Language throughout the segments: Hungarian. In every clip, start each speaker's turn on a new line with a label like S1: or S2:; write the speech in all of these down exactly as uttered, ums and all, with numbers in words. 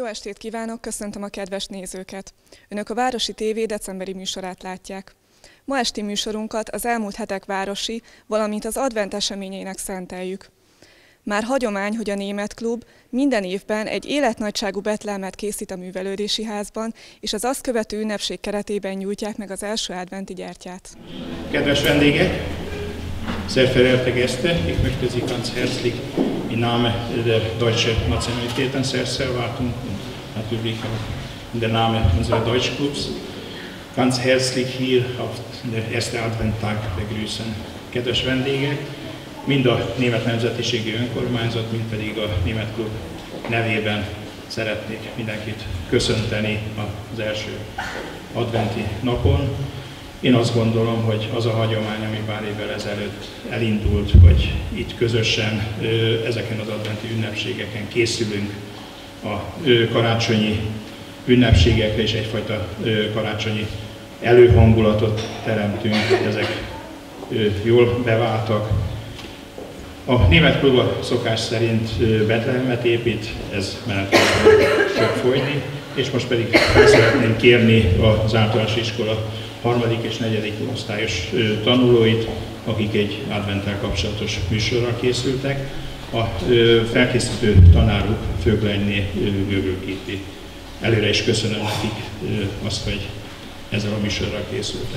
S1: Jó estét kívánok, köszöntöm a kedves nézőket! Önök a Városi té vé decemberi műsorát látják. Ma esti műsorunkat az elmúlt hetek városi, valamint az advent eseményeinek szenteljük. Már hagyomány, hogy a Német Klub minden évben egy életnagyságú betlehmet készít a művelődési házban, és az azt követő ünnepség keretében nyújtják meg az első adventi gyertyát.
S2: Kedves vendégek! Sehr verehrte Gäste, ich möchte Sie ganz herzlich im Namen der deutschen Nationalitäten Serserwartung und natürlich auch in der Namen unseres Deutschclubs ganz herzlich hier auf den ersten Adventtag begrüßen. Kedves vendégek, mind a Német Nemzetiségi Önkormányzat, mind pedig a Német Klub nevében szeretnék mindenkit köszönteni az első adventi napon. Én azt gondolom, hogy az a hagyomány, ami pár évvel ezelőtt elindult, hogy itt közösen ezeken az adventi ünnepségeken készülünk a karácsonyi ünnepségekre, és egyfajta karácsonyi előhangulatot teremtünk, ezek jól beváltak. A Német Klub a szokás szerint betlehemet épít, ez menet fog folyni, és most pedig fel szeretném kérni az általános iskola harmadik és negyedik osztályos tanulóit, akik egy adventtel kapcsolatos műsorral készültek. A felkészítő tanáruk Föglényné Göbölképi. Előre is köszönöm nekik azt, hogy ezzel a műsorral készültek.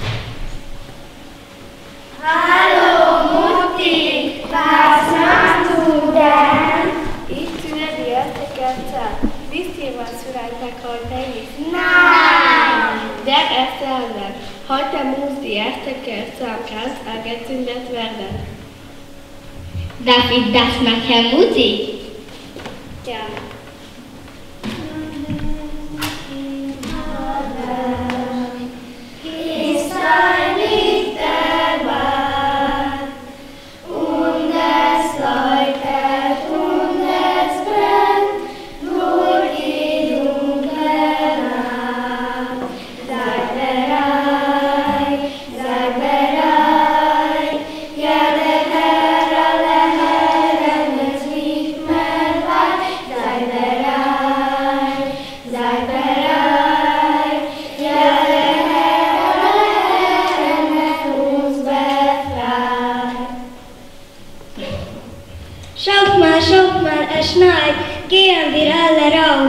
S3: Hallo Mutti, was machst du denn?
S4: Ich zünde die erste Kerze. Wisst ihr, was für ein Tag heute ist?
S3: Nein!
S4: Der erste Advent. Heute muss die erste Kerze am Kranz angezündet werden.
S3: Darf ich das machen, Mutti?
S4: Ja.
S3: Ist ein Licht der Welt, und es leuchtet und es brennt durch die dunkle Nacht. Seid bereit, seid bereit, ja der Herr alle Herren es nicht mehr weit. Seid bereit, seid bereit, ja der Herr alle Herren es uns befreit.
S5: Schaut mal, schaut mal, es schneit, gehen wir alle raus.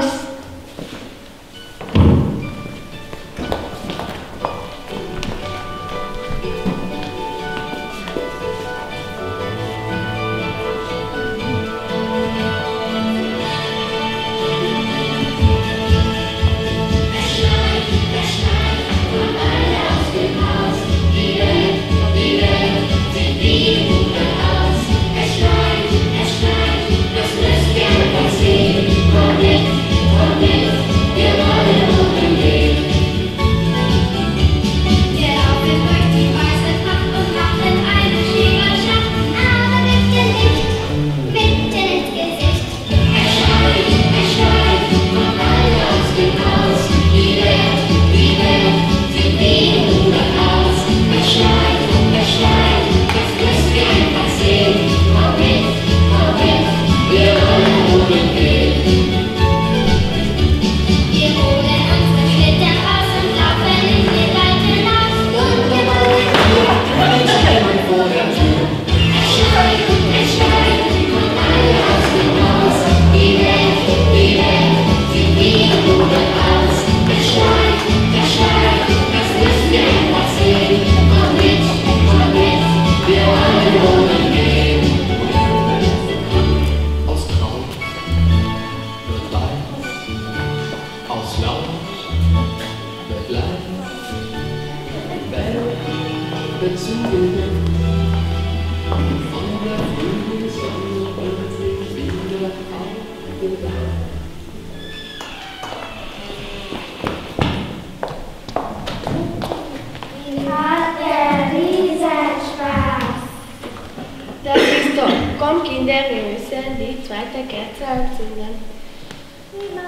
S4: Komm Kinder, wir müssen die zweite Kerze anzünden.
S3: Im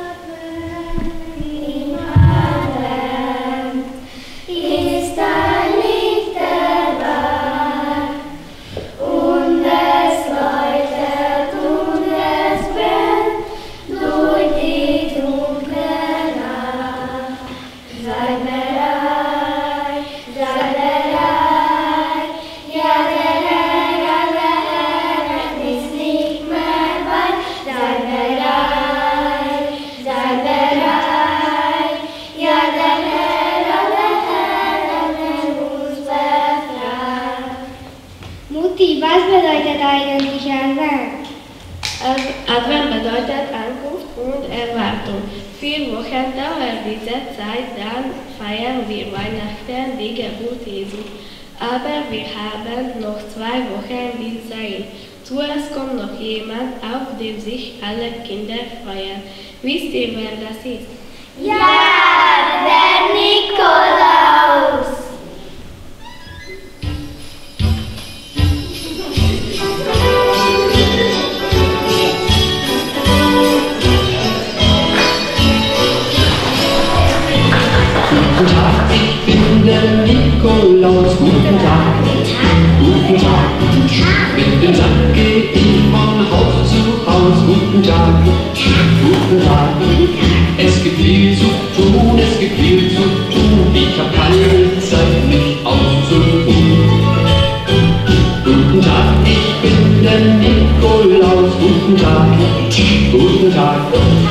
S3: Advent ist ein Licht der Welt, und es leuchtet und es brennt durch die dunkle
S5: Mutti, was bedeutet eigentlich Advent?
S4: Advent bedeutet Ankunft und Erwartung. Vier Wochen dauert diese Zeit, dann feiern wir Weihnachten, die Geburt Jesu. Aber wir haben noch zwei Wochen bis dahin. Zuerst kommt noch jemand, auf den sich alle Kinder freuen. Wisst ihr, wer das ist?
S3: Ja, der Nikolaus!
S6: Guten Tag, ich bin der Nikolaus. Guten Tag, guten Tag. Mit dem Sack geh ich von Haus zu Haus. Guten Tag, guten Tag. Es gibt viel zu tun, es gibt viel zu tun. Ich hab keine Zeit, mich auszuruhen. Guten Tag, ich bin der Nikolaus. Guten Tag, guten Tag.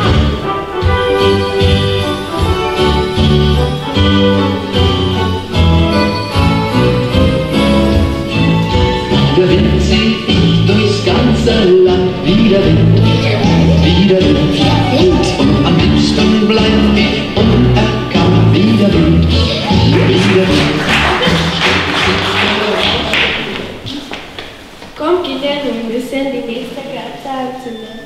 S6: Der Wind zieh ich durchs ganze Land, wie der Wind, wie der Wind. Und am liebsten bleib ich unerkannt, wie der Wind, wie der Wind.
S4: Kommt Kinder, wir müssen die nächste Kerze anzünden.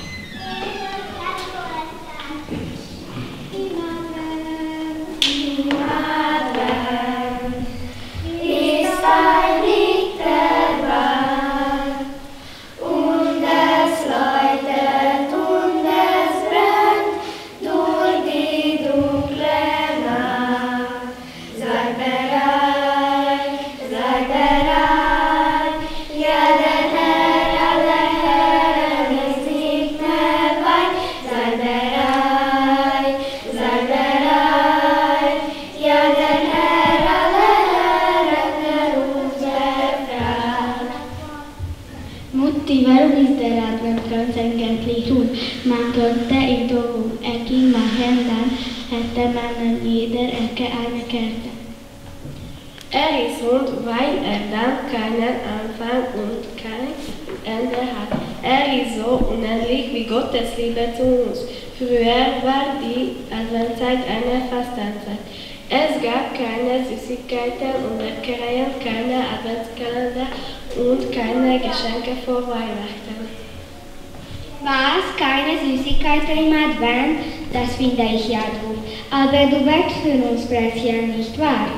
S3: Ist ein Licht der Welt und es leuchtet und es brennt durch die dunkle Nacht. Seid bereit, seid bereit, ja der Herr aller Herren ist nicht mehr weit. Seid bereit, seid bereit, ja der Herr aller Herren, der uns befreit.
S5: Mutti, warum ist der Advent ganz eigentlich gut? Man könnte ihn doch um eckig machen, dann hätte man an jeder Ecke eine Kerze.
S4: Er ist rund, weil er dann keinen Anfang und kein Ende hat. Er ist so unendlich wie Gottes Liebe zu uns. Früher war die Adventszeit eine Fastenzeit. Es gab keine Süßigkeiten und Leckereien, keine Adventskalender und keine Geschenke vor Weihnachten.
S5: Was? Keine Süßigkeiten im Advent? Das finde ich ja doof. Aber du wächst für uns Plätzchen, nicht wahr?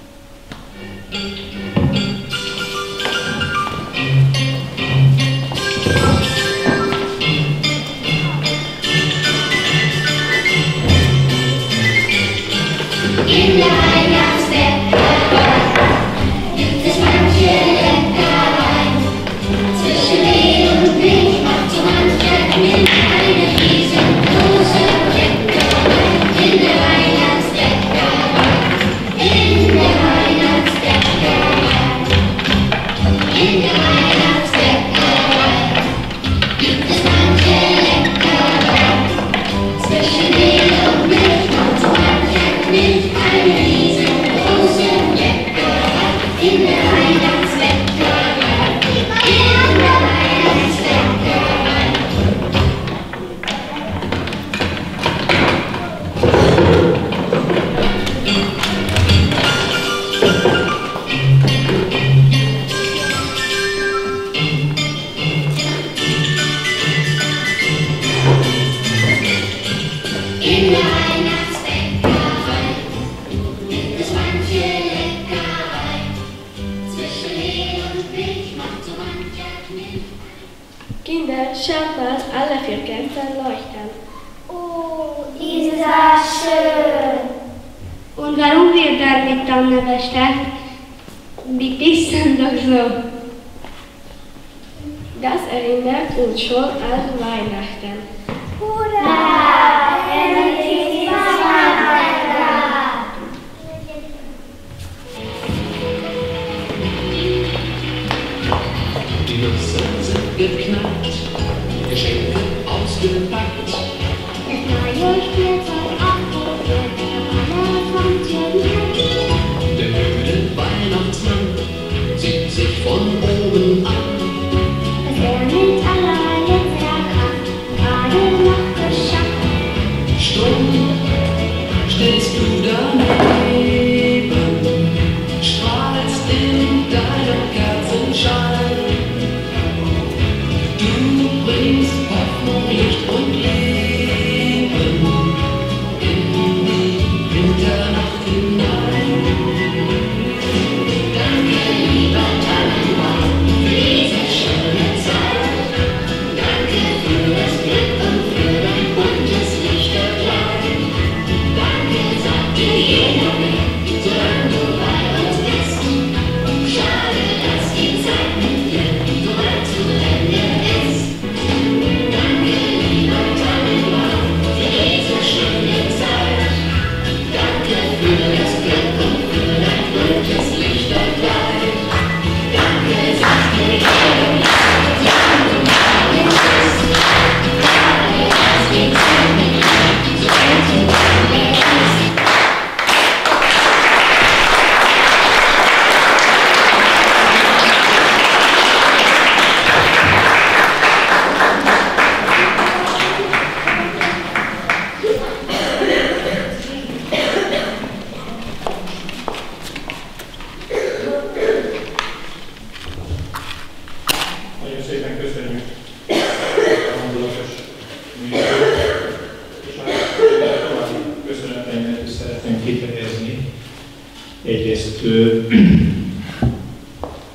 S3: In der Weihnachtsbäckerei gibt es manche Leckereien. Zwischen Mehl und Milch macht so mancher Milch eine riesengroße Bäckerei. In der Weihnachtsbäckerei, in der Weihnachtsbäckerei, in der Weihnachtsbäckerei gibt es manche Leckereien. Zwischen Mehl und Milch macht so mancher Milch eine riesengroße Bäckerei. In der Weihnachtsbäckerei, in der Weihnachtsbäckerei. In der Weihnachtsbäckerei gibt es manche Leckerei. Zwischen Mehl und Milch macht so mancher Kniff.
S4: Kinder, schaut mal, alle vier Kerzen leuchten.
S3: Oh, ist das schön.
S5: Und warum wird da mit Tanne besteckt? Die pissen doch so.
S4: Das erinnert uns schon an Weihnachten.
S3: Hurra! Endlich ist Weihnachten da!
S6: Die Nüsse sind geknackt, Geschenke ausgepackt.
S5: Das neue Spielzeug abprobiert, alle kommt hier
S6: Der müde Weihnachtsmann sieht sich von oben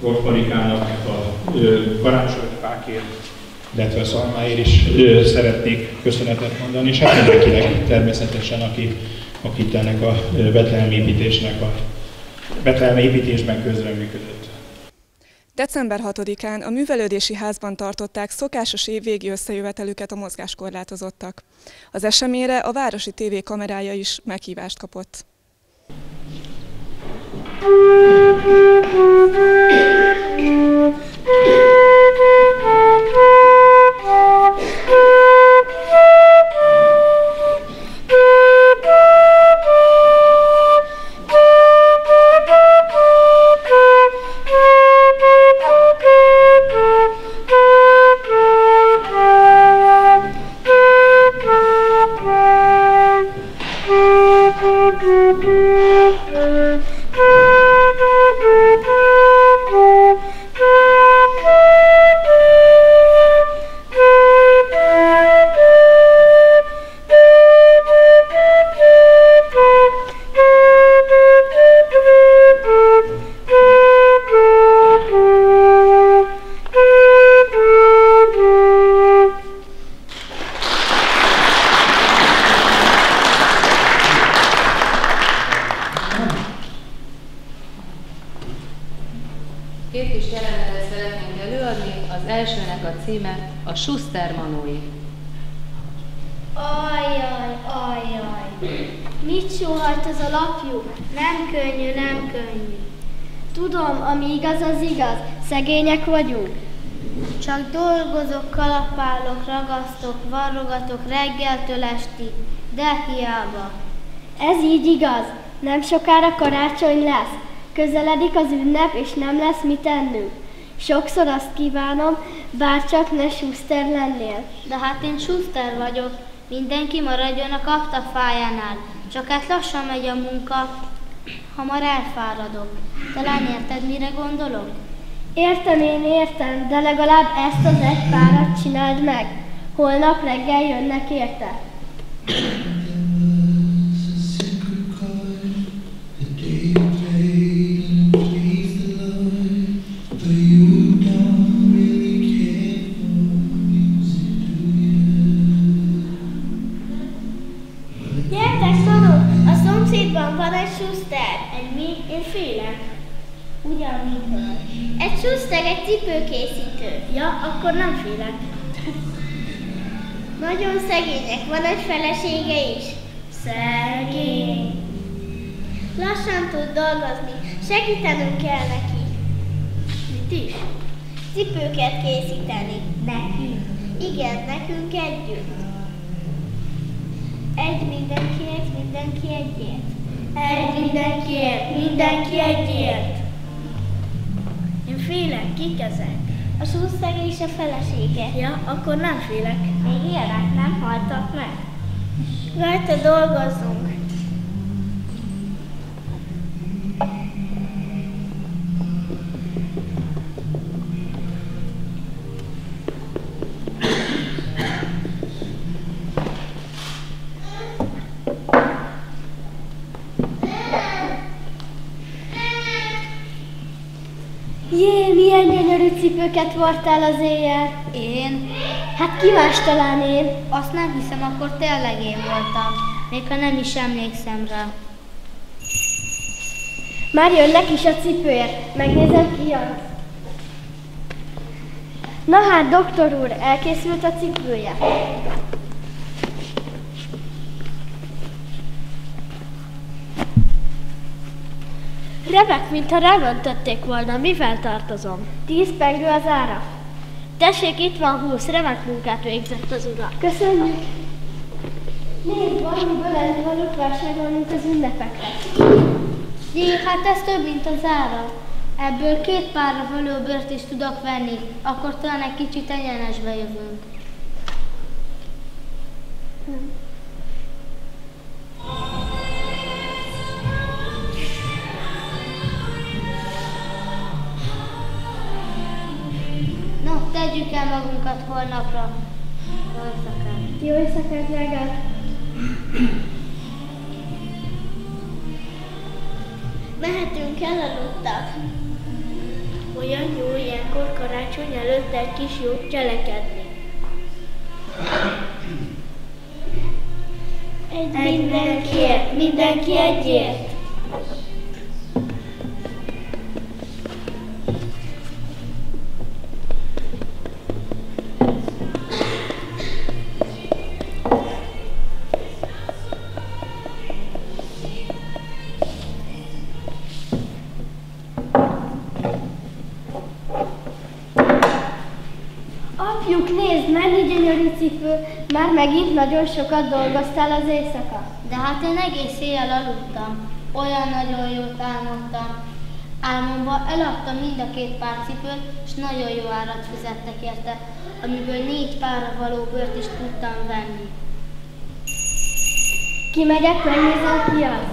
S2: Wolf Marikának a karácsonyfákért, illetve a szalmáért is ö, szeretnék köszönetet mondani, és hát mindenkinek természetesen, aki, aki ennek a Betlehem építésnek a Betlehem építésben közreműködött.
S1: december hatodikán a művelődési házban tartották szokásos évvégi összejövetelüket a mozgáskorlátozottak. Az eseményre a városi tévé kamerája is meghívást kapott.
S7: Két kis jelenetet szeretnénk előadni, az elsőnek a címe a Schuster Manói.
S3: Ajjaj, ajjaj, mit sóhajt az a lapjuk? Nem könnyű, nem könnyű. Tudom, ami igaz, az igaz, szegények vagyunk. Csak dolgozok, kalapálok, ragasztok, varrogatok reggeltől estig, de hiába. Ez így igaz, nem sokára karácsony lesz. Közeledik az ünnep, és nem lesz mit ennünk. Sokszor azt kívánom, bárcsak ne Schuster lennél. De hát én Schuster vagyok. Mindenki maradjon a kaptafájánál. Csak hát lassan megy a munka, hamar elfáradok. Talán érted, mire gondolok? Értem, én értem, de legalább ezt az egy párat csináld meg. Holnap reggel jönnek érte. Van egy Schuster. Egy mi? Én félek. Ugyan mitől? Egy Schuster, egy cipőkészítő. Ja, akkor nem félek. Nagyon szegények, van egy felesége is. Szegény. Lassan tud dolgozni, segítenünk kell neki. Mit is? Cipőket készíteni. Nekünk? Igen, nekünk együtt. Egy mindenkiért, mindenki egyért. Egy mindenkiért, mindenki egyért. Én félek, kik ezek? A Schuster és a felesége. Ja, akkor nem félek. Még élnek, nem haltak meg. Rajta dolgozzunk. Jé, milyen gyönyörű cipőket vartál az éjjel. Én? Hát ki más talán én? Azt nem hiszem, akkor tényleg én voltam. Még ha nem is emlékszem rá. Már jönnek is a cipőért. Megnézem ki az. Na hát, doktor úr, elkészült a cipője. Remek, mintha rámentették volna. Mivel tartozom? Tíz pengő az ára. Tessék, itt van húsz. Remek munkát végzett az ura. Köszönjük. Nézd, valamiből elvalót vásárolni, mint az ünnepekre. Jé, hát ez több, mint az ára. Ebből két párra való bőrt is tudok venni. Akkor talán egy kicsit egyenesbe jövünk. Hm. No, tegyük el magunkat holnapra. Jó éjszakát. Jó éjszakát, drágák. Mehetünk, elaludtak. Olyan Olyan jó ilyenkor karácsony előtt egy kis jót cselekedni. Egy mindenkiért, mindenki egyért. Apjuk, nézd, mennyi gyönyörű cipő! Már megint nagyon sokat dolgoztál az éjszaka.
S5: De hát én egész éjjel aludtam. Olyan nagyon jót álmodtam. Álmomban eladtam mind a két pár cipőt, és nagyon jó árat fizettek érte, amiből négy párra való bőrt is tudtam venni.
S3: Kimegyek, megnézem, ki az.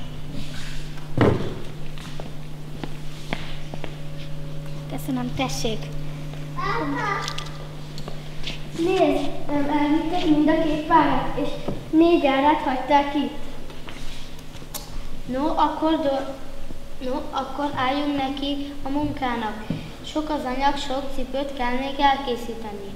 S5: Köszönöm, tessék.
S3: Nézd, elvittek mind a két párat, és négy árát hagyták itt.
S5: No, akkor, do- no, akkor álljunk neki a munkának. Sok az anyag, sok cipőt kell még elkészíteni.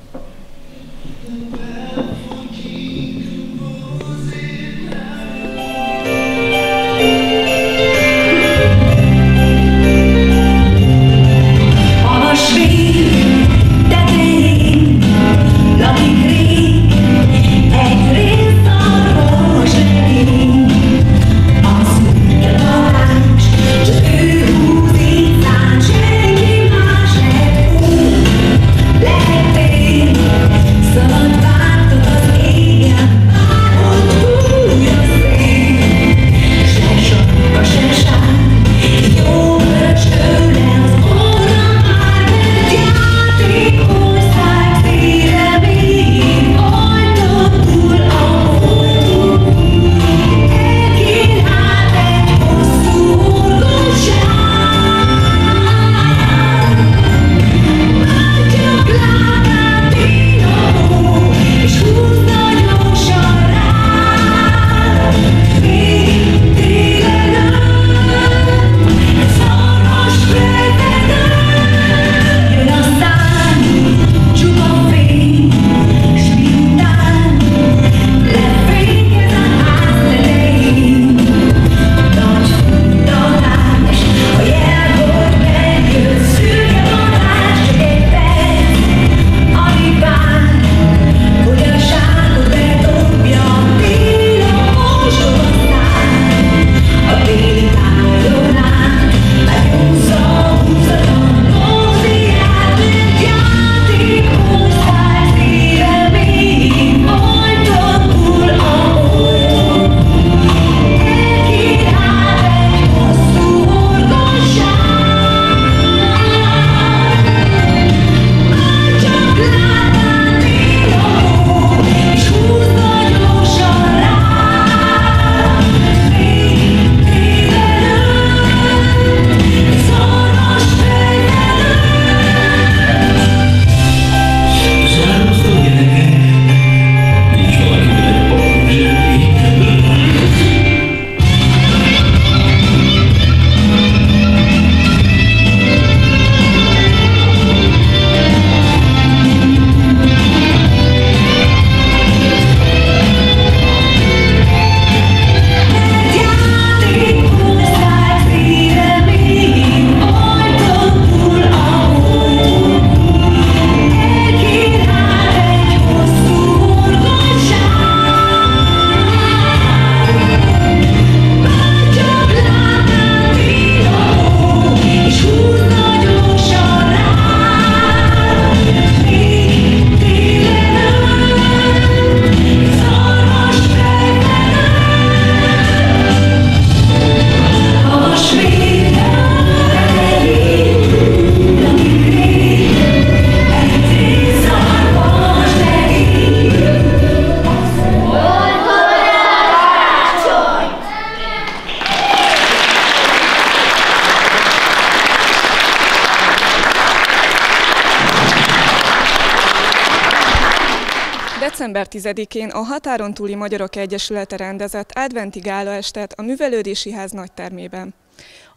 S1: december tizedikén a Határon túli Magyarok Egyesülete rendezett adventi gálaestet a Művelődési Ház nagytermében.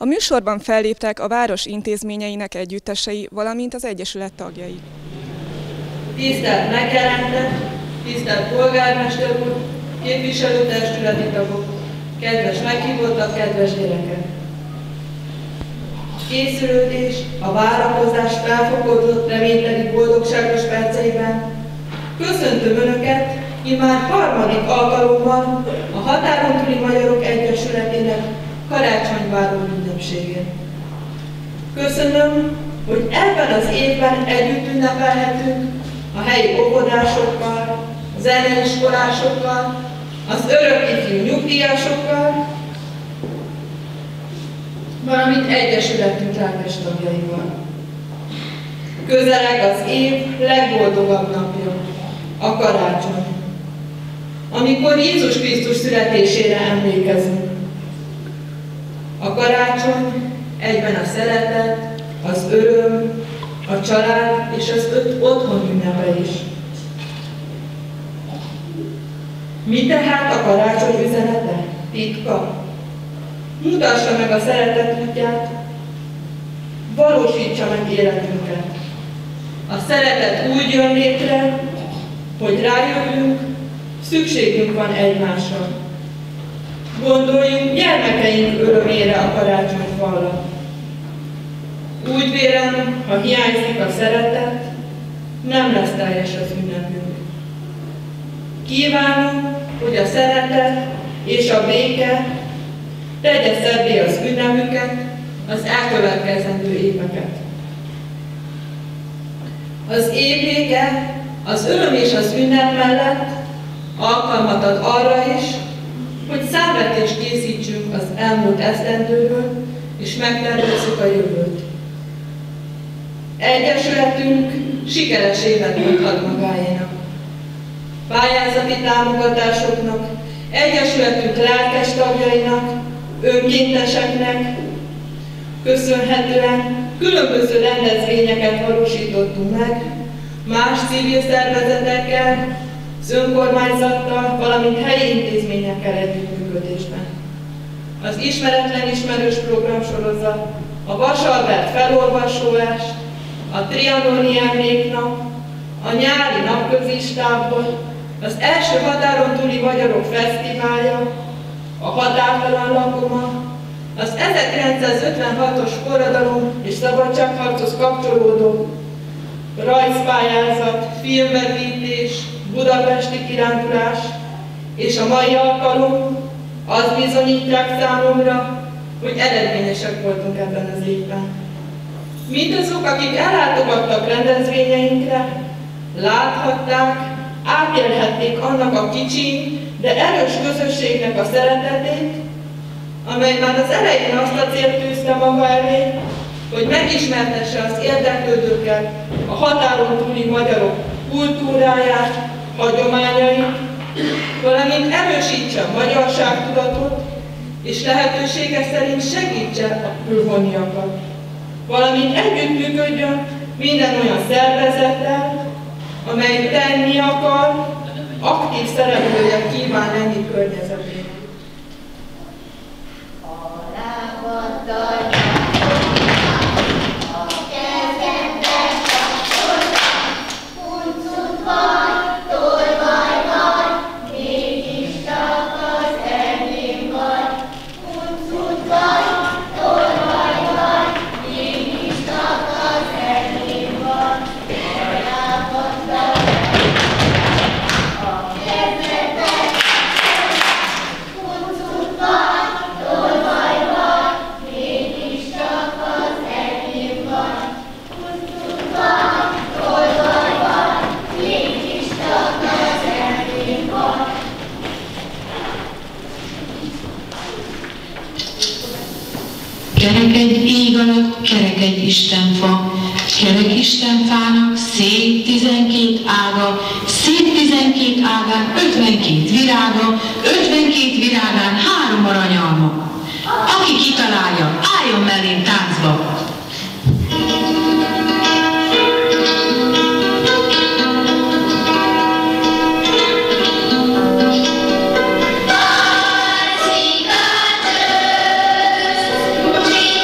S1: A műsorban felléptek a város intézményeinek együttesei, valamint az egyesület tagjai.
S8: Tisztelt megjelentek, tisztelt polgármester úr, képviselőtestületi tagok, kedves meghívottak, kedves gyerekek! Készülődés, a várakozás felfokozott reményteli boldogságos perceiben köszöntöm Önöket immár harmadik alkalommal a Határon túli Magyarok Egyesületének karácsonyváró ünnepségén. Köszönöm, hogy ebben az évben együtt ünnepelhetünk a helyi óvodásokkal, a zeneiskolásokkal, az örök ifjú nyugdíjasokkal, valamint egyesületünk lelkes tagjaival. Közeleg az év legboldogabb napja, a karácsony, amikor Jézus Krisztus születésére emlékezünk. A karácsony egyben a szeretet, az öröm, a család és az öt otthon ünnepe is. Mi tehát a karácsony üzenete? Titka? Mutassa meg a szeretet útját, valósítsa meg életünket. A szeretet úgy jön létre, hogy rájövünk, szükségünk van egymásra. Gondoljunk gyermekeink örömére a karácsonyfa alatt. Úgy vélem, ha hiányzik a szeretet, nem lesz teljes az ünnepünk. Kívánom, hogy a szeretet és a béke tegye szebbé az ünnepünket, az elkövetkezendő éveket. Az év vége, az öröm és az ünnep mellett alkalmat ad arra is, hogy számvetést készítsünk az elmúlt esztendőről, és megtervezzük a jövőt. Egyesületünk sikeres évet mondhat magáénak. Pályázati támogatásoknak, egyesületünk lelkes tagjainak, önkénteseknek köszönhetően különböző rendezvényeket valósítottunk meg, más civil szervezetekkel, az önkormányzattal, valamint helyi intézményekkel együttműködésben. Az Ismeretlen Ismerős programsorozat, a Vasalbert felolvasólás, a trianoni emléknap, a nyári napközistábor, az első határon túli magyarok fesztiválja, a határtalan lakoma, az ezerkilencszázötvenhatos forradalom és szabadságharchoz kapcsolódó rajzpályázat, filmvetítés, budapesti kirándulás és a mai alkalom azt bizonyítják számomra, hogy eredményesek voltunk ebben az évben. Mindazok, akik ellátogattak rendezvényeinkre, láthatták, átélhették annak a kicsi, de erős közösségnek a szeretetét, amely már az elején azt a célt tűzte maga elé, hogy megismertesse az érdeklődőkkel a határon túli magyarok kultúráját, hagyományait, valamint erősítse a magyarságtudatot, és lehetősége szerint segítse a külhoniakat, valamint együttműködjön minden olyan szervezettel, amely tenni akar, aktív szereplője kíván lenni környezetének.
S9: Kerek egy ég alatt, kerek egy istenfa, kerek istenfának szép tizenkét ága, szép tizenkét ágán ötvenkét virága, ötvenkét virágán három aranyalma. Aki kitalálja, álljon mellém táncba!
S3: Thank you.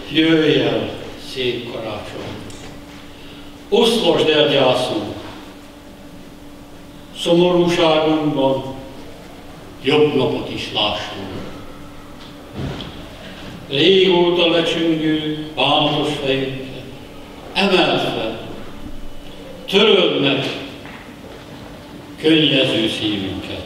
S10: Jöjj el, szép karácsony! Oszlosd el gyászunk! Szomorúságunkban jobb napot is lássunk. Régóta lecsüngő, bánatos fejünket emeld fel, töröld meg könnyező szívünket.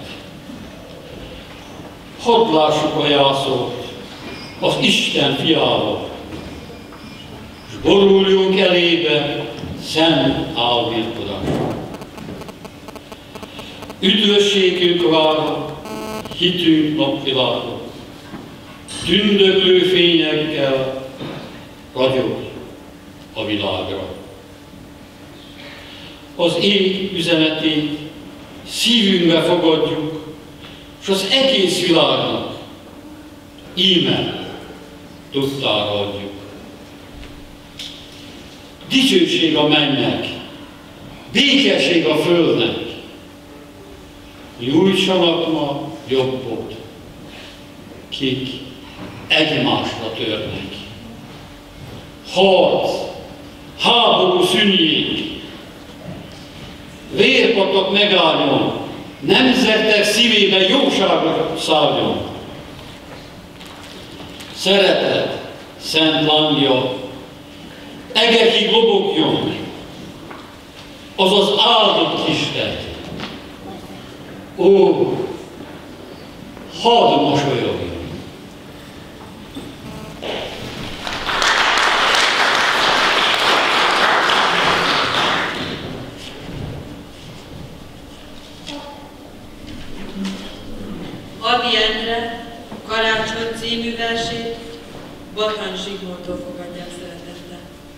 S10: Hadd lássuk a jászot az Isten fiával, s boruljunk elébe szent álvirkodásra. Üdvösségünk vár, hitünk napvilága, tündöklő fényekkel ragyog a világra. Az ég üzenetét szívünkbe fogadjuk, és az egész világnak íme tudtára adjuk. Dicsőség a mennynek, békesség a földnek, nyújtsanak ma jobbot, kik egymásra törnek. Harc, háború szűnjék, vérpatak megálljon, nemzetek szívébe jóságra szálljon. Szeretet, szent lángja, egekig lobogjon, az az áldott Isten. Ó, hadd mosolyogjon!
S11: Ady Endre Karácsony című versét Bathany Zsigmondtól fogadják szeretettel.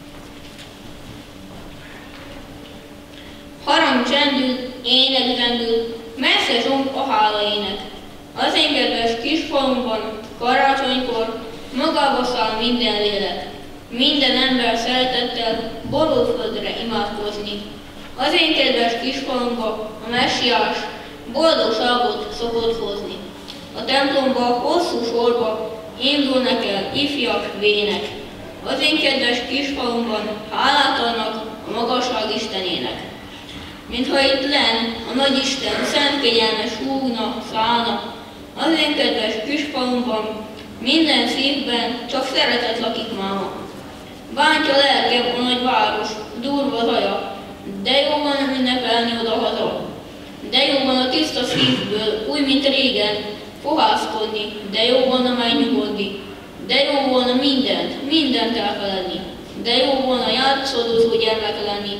S12: Harang csendül, ének zendül, messze zsomb a hálaének. Az én kedves kisfalunkban karácsonykor magába száll minden lélek. Minden ember szeretettel borulföldre imádkozni. Az én kedves kisfalunkba a messiás boldogságot szokott hozni. A templomba hosszú sorba indulnak el ifjak, vének. Az én kedves kisfalumban hálát adnak a magasság Istenének. Mintha itt lenn a nagyisten szent kegyelmes húgna, szállna, az én kedves kisfalumban minden szívben csak szeretet lakik máma. Bántja lelkem a nagy város, durva zaja, de jó van ünnepelni odahaza. De jó van a tiszta szívből, úgy, mint régen, fohászkodni, de jó volna megnyugodni, de jó volna mindent, mindent elfeledni, de jó volna játszódozó gyermek lenni.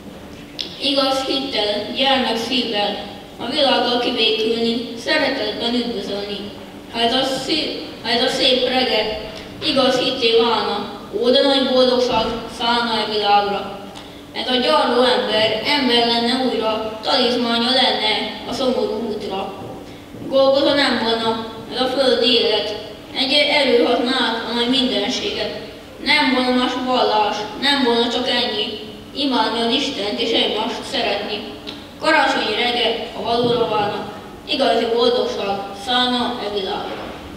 S12: Igaz hittel, gyermek szívvel, a világgal kibékülni, szeretetben üdvözölni. Ha ez a szép, ha ez a szép reggel igaz hitté válna, ó, de nagy boldogság szállna a világra. Ez a gyarló ember, ember lenne újra, talizmánja lenne a szomorú útra. Golgota nem volna, ez a földi élet, egy erő hatná át a nagy mindenséget. Nem volna más vallás, nem volna csak ennyi, imádni az Istent és egymást szeretni. Karácsonyi reggel, ha valóra válna, igazi boldogság szállna e világra.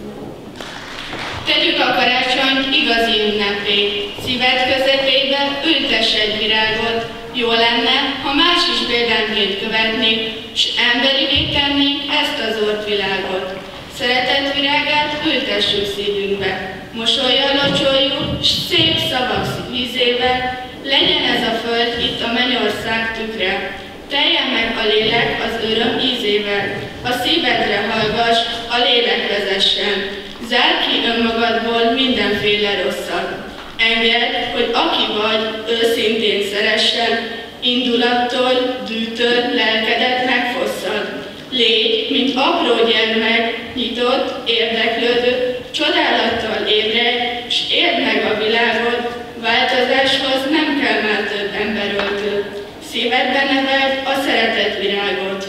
S13: Tegyük a karácsonyt igazi ünnepé, szíved közepébe ültess egy virágot. Jó lenne, ha más is példánként követnék, s emberivé tennénk ezt az ortvilágot. Szeretett virágát ültessük szívünkbe, mosollyal locsoljuk, s szép szavak vízével, legyen ez a föld itt a mennyország tükre. Teljen meg a lélek az öröm ízével, a szívedre hallgass, a lélek vezessen. Zárd ki önmagadból mindenféle rosszat. Engedd, hogy aki vagy, őszintén szeressen, indulattól, dűtől lelkedet megfosszad. Légy, mint apró gyermek, nyitott, érdeklődő, csodálattal ébredj, s érd meg a világot, változáshoz nem kell már több emberöltő. Szívedbe neveld a szeretet virágot.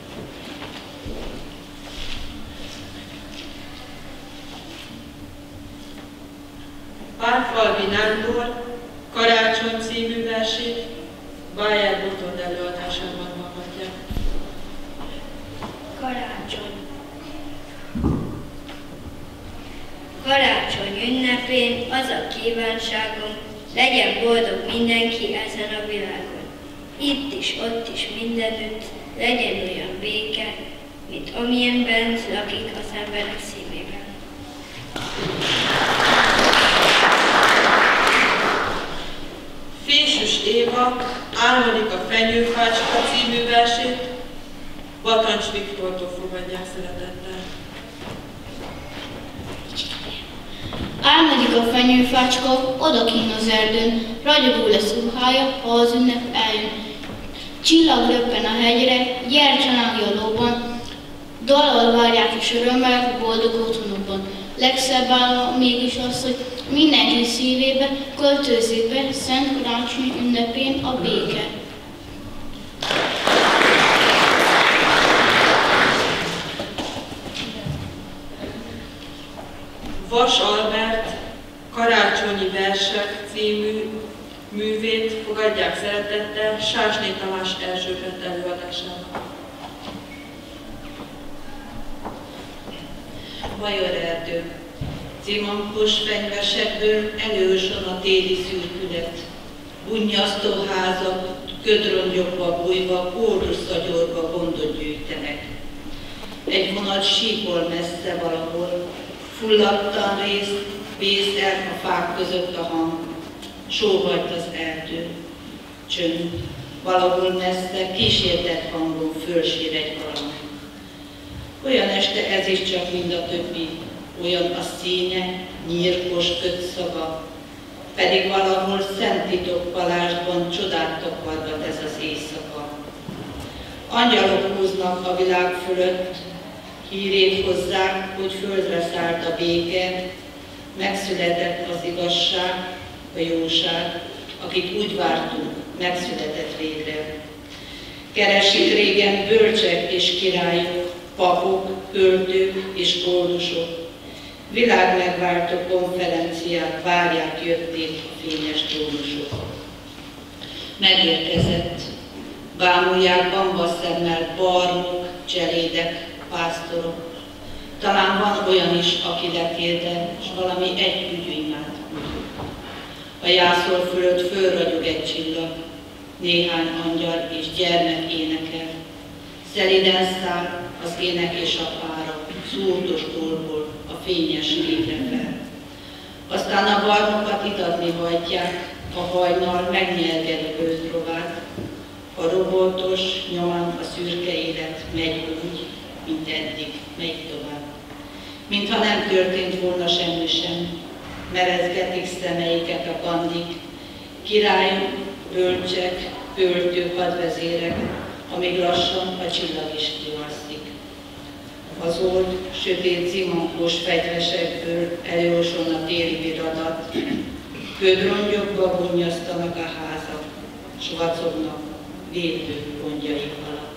S11: Párfalvi Nándor Karácsony című versét Bájer Botond előadásában hallgatják.
S3: Karácsony.
S14: Karácsony ünnepén az a kívánságom, legyen boldog mindenki ezen a világon. Itt is, ott is, mindenütt legyen olyan béke, mint amilyen bent lakik az emberek szívében.
S11: Fénysüs Éva álmodik a Fenyőfácska című versét, Batancs Viktortól fogadják szeretettel.
S15: Álmodik a fenyőfácska, odakín az erdőn, ragyogó lesz ruhája, ha az ünnep eljön. Csillag röppen a hegyre, gyercsanálja a lóban, dallal várják és örömmel, boldog otthonokban. Legszebb álma mégis az, hogy mindenki szívébe, költőzébe, Szent Karácsony ünnepén a béke.
S11: Vas Albert Karácsonyi versek című művét fogadják szeretettel Sásné Tamás Erzsébet előadásában.
S16: Majorerdő. Cimankos fenyvesekből előson a téli szürkület. Bunnyasztó házak, ködrongyokba bújva, kóruszagyorba gondot gyűjtenek. Egy vonat sípol messze valahol, fulladtan részt, vész el a fák között a hang. Sóhajt az erdő, csönd, valahol messze kísértett hangon fölsír egy valamely. Olyan este ez is csak mind a többi, olyan a színe, nyírkos kötszaga, pedig valahol szent titok palástban csodát takargat ez az éjszaka. Angyalok húznak a világ fölött, hírét hozzák, hogy földre szállt a béke, megszületett az igazság, a jóság, akit úgy vártunk, megszületett végre. Keresik régen bölcsek és királyok, papok, költők és kódusok. Világmegváltó konferenciák várják jötték a fényes trónusok. Megérkezett, bámulják bambaszemmel barmok, cselédek, pásztorok. Talán van olyan is, aki lekérde, s valami együgyű imát mondjuk. A jászol fölött fölragyog egy csillag, néhány angyal és gyermek énekel. Szeliden száll az ének és a pára, szúrtos tólból a fényes égre fel. Aztán a barmokat itatni hajtják, a hajnal megnyelged a gőzrovát. A roboltos, nyoman a szürke élet megy úgy, mint eddig, megy tovább. Mintha nem történt volna semmi sem, merezgetik szemeiket a kandik, királyok, bölcsek, költők, hadvezérek, amíg lassan a csillag is kialszik. Az old, sötét zimankós fegyvesekből eljóson a téli viradat, ködrongyokba bunnyasztanak a házak, s vacognak védő gondjaik alatt.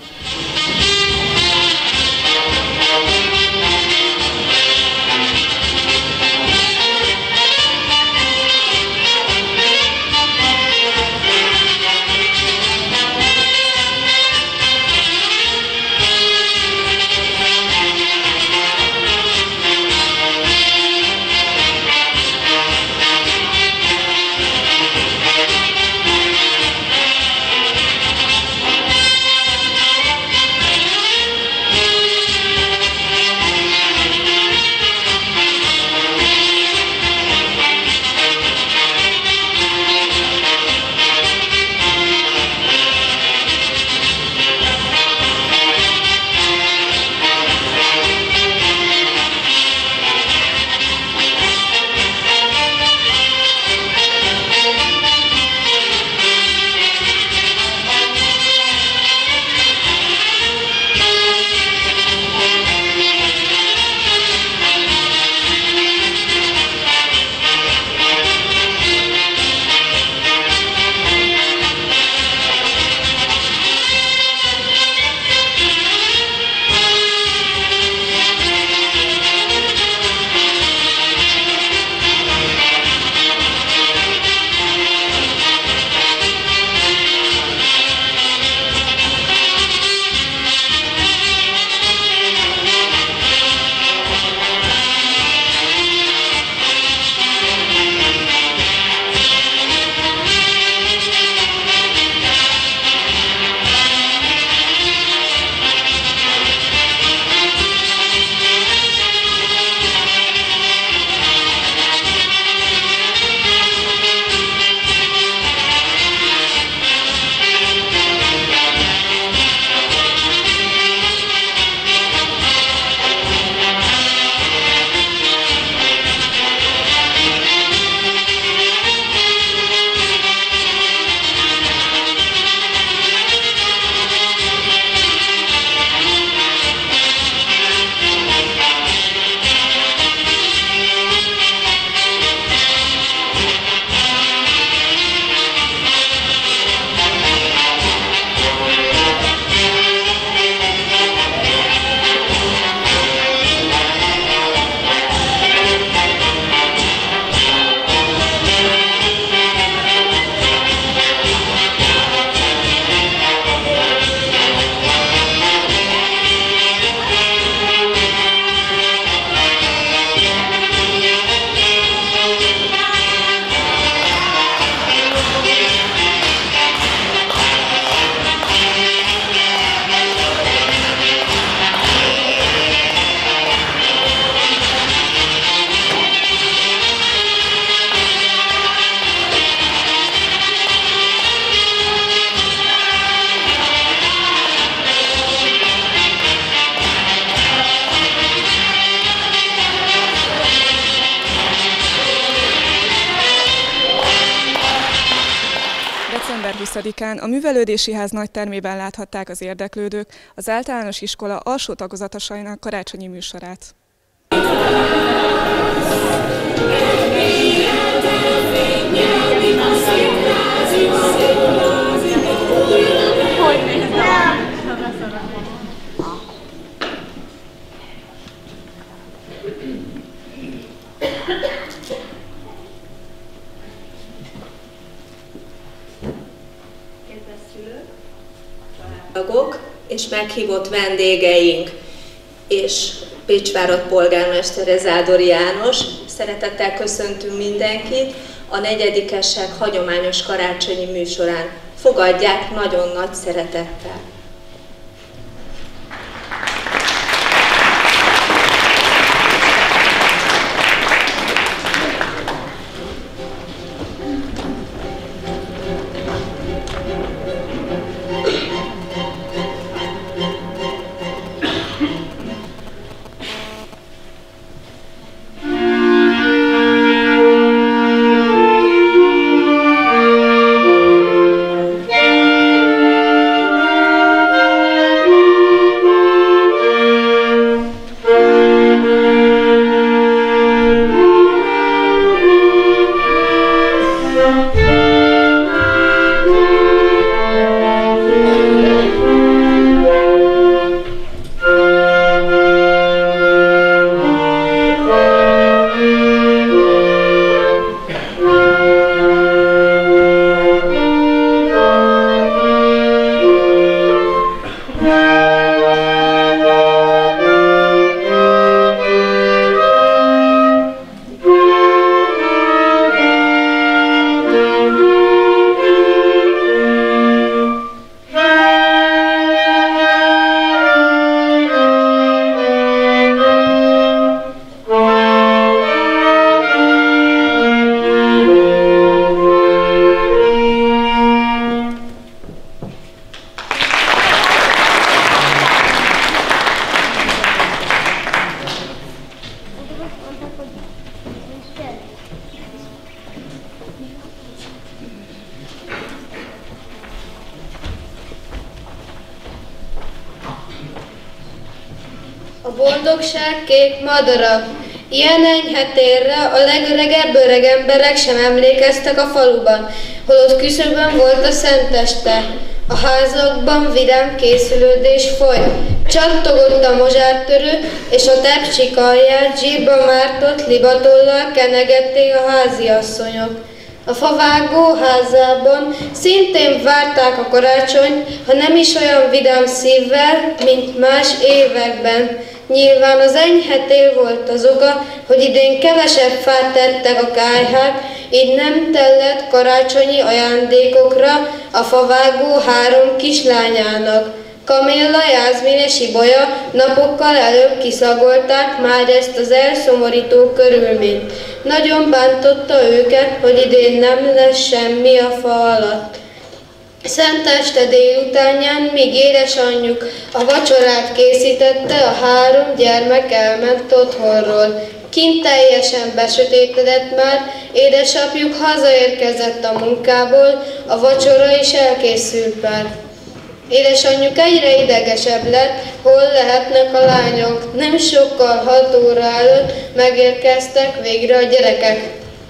S1: december huszadikán a Művelődési Ház nagytermében láthatták az érdeklődők az általános iskola alsó tagozatosainak karácsonyi műsorát.
S17: És meghívott vendégeink, és Pécsvárad polgármestere Zádor János. Szeretettel köszöntünk mindenkit a negyedikesek hagyományos karácsonyi műsorán. Fogadják nagyon nagy szeretettel!
S18: A boldogság kék madara. Ilyen enyhe térre a legöregebb öreg emberek sem emlékeztek a faluban, holott küszöbön volt a szenteste. A házakban vidám készülődés folyt. Csattogott a mozsártörő, és a tepsik alját zsírba mártott libatollal kenegették a háziasszonyok. A favágó házában szintén várták a karácsonyt, ha nem is olyan vidám szívvel, mint más években. Nyilván az enyhe tél volt az oka, hogy idén kevesebb fát tettek a kályhák, így nem tellett karácsonyi ajándékokra a favágó három kislányának. Kamilla, Jászmin és Ibolya napokkal előbb kiszagolták már ezt az elszomorító körülményt. Nagyon bántotta őket, hogy idén nem lesz semmi a fa alatt. Szenteste délutánján, míg édesanyjuk a vacsorát készítette, a három gyermek elment otthonról. Kint teljesen besötétedett már, édesapjuk hazaérkezett a munkából, a vacsora is elkészült már. Édesanyjuk egyre idegesebb lett, hol lehetnek a lányok. Nem sokkal hat óra előtt megérkeztek végre a gyerekek.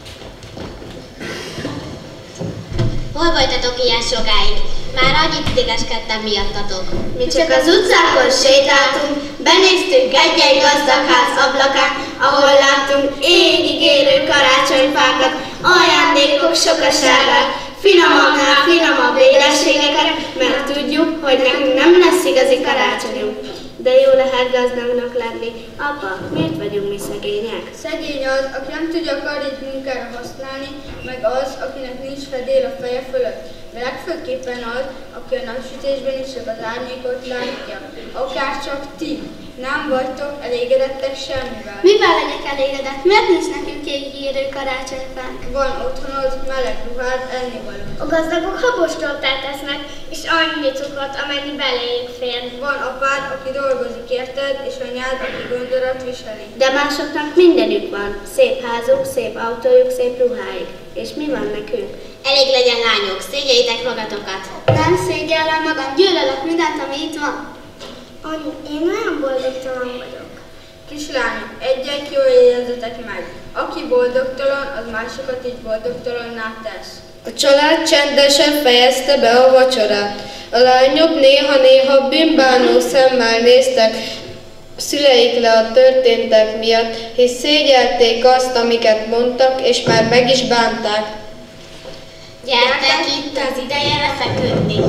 S19: Hol voltatok ilyen sokáig? Már annyit idegeskedtem miattatok.
S3: Mi csak az utcákon sétáltunk, benéztünk egy-egy gazdag ház ablakán, ahol láttunk égig érő karácsonyfákat, ajándékok sokaságát, finomabbnál finomabb édességeket, mert tudjuk, hogy nekünk nem lesz igazi karácsonyunk. De jó lehet gazdagnak lenni. Apa, miért vagyunk mi szegények?
S20: Szegény az, aki nem tudja a karját munkára használni, meg az, akinek nincs fedél a feje fölött. De legfőképpen az, aki a napsütésben is csak az árnyékot látja. Akár csak ti. Nem vagytok elégedettek semmivel.
S3: Mivel legyek elégedett? Miért nincs nekünk égérő
S20: karácsonyfánk. Van otthonod, meleg ruhád, ennivaló.
S5: A gazdagok habos tortát esznek, és annyi cukrot, amennyi beléjük fér.
S20: Van apád, aki dolgozik érted, és anyád, aki gondodat viseli.
S21: De másoknak mindenük van. Szép házuk, szép autójuk, szép ruháik. És mi van nekünk?
S19: Elég legyen, lányok, szégyeljétek magatokat.
S5: Nem szégyellem magam, gyűlölök mindent, ami itt van. Anyu, én nagyon boldogtalan vagyok.
S20: Kislányok, egyek jól jegyezzetek meg. Aki boldogtalan, az másokat is boldogtalanná tesz.
S18: A család csendesen fejezte be a vacsorát. A lányok néha-néha bűnbánó szemmel néztek szüleik le a történtek miatt, és szégyelték azt, amiket mondtak, és már meg is bánták.
S19: Gyertek, itt az ideje lefeküdni.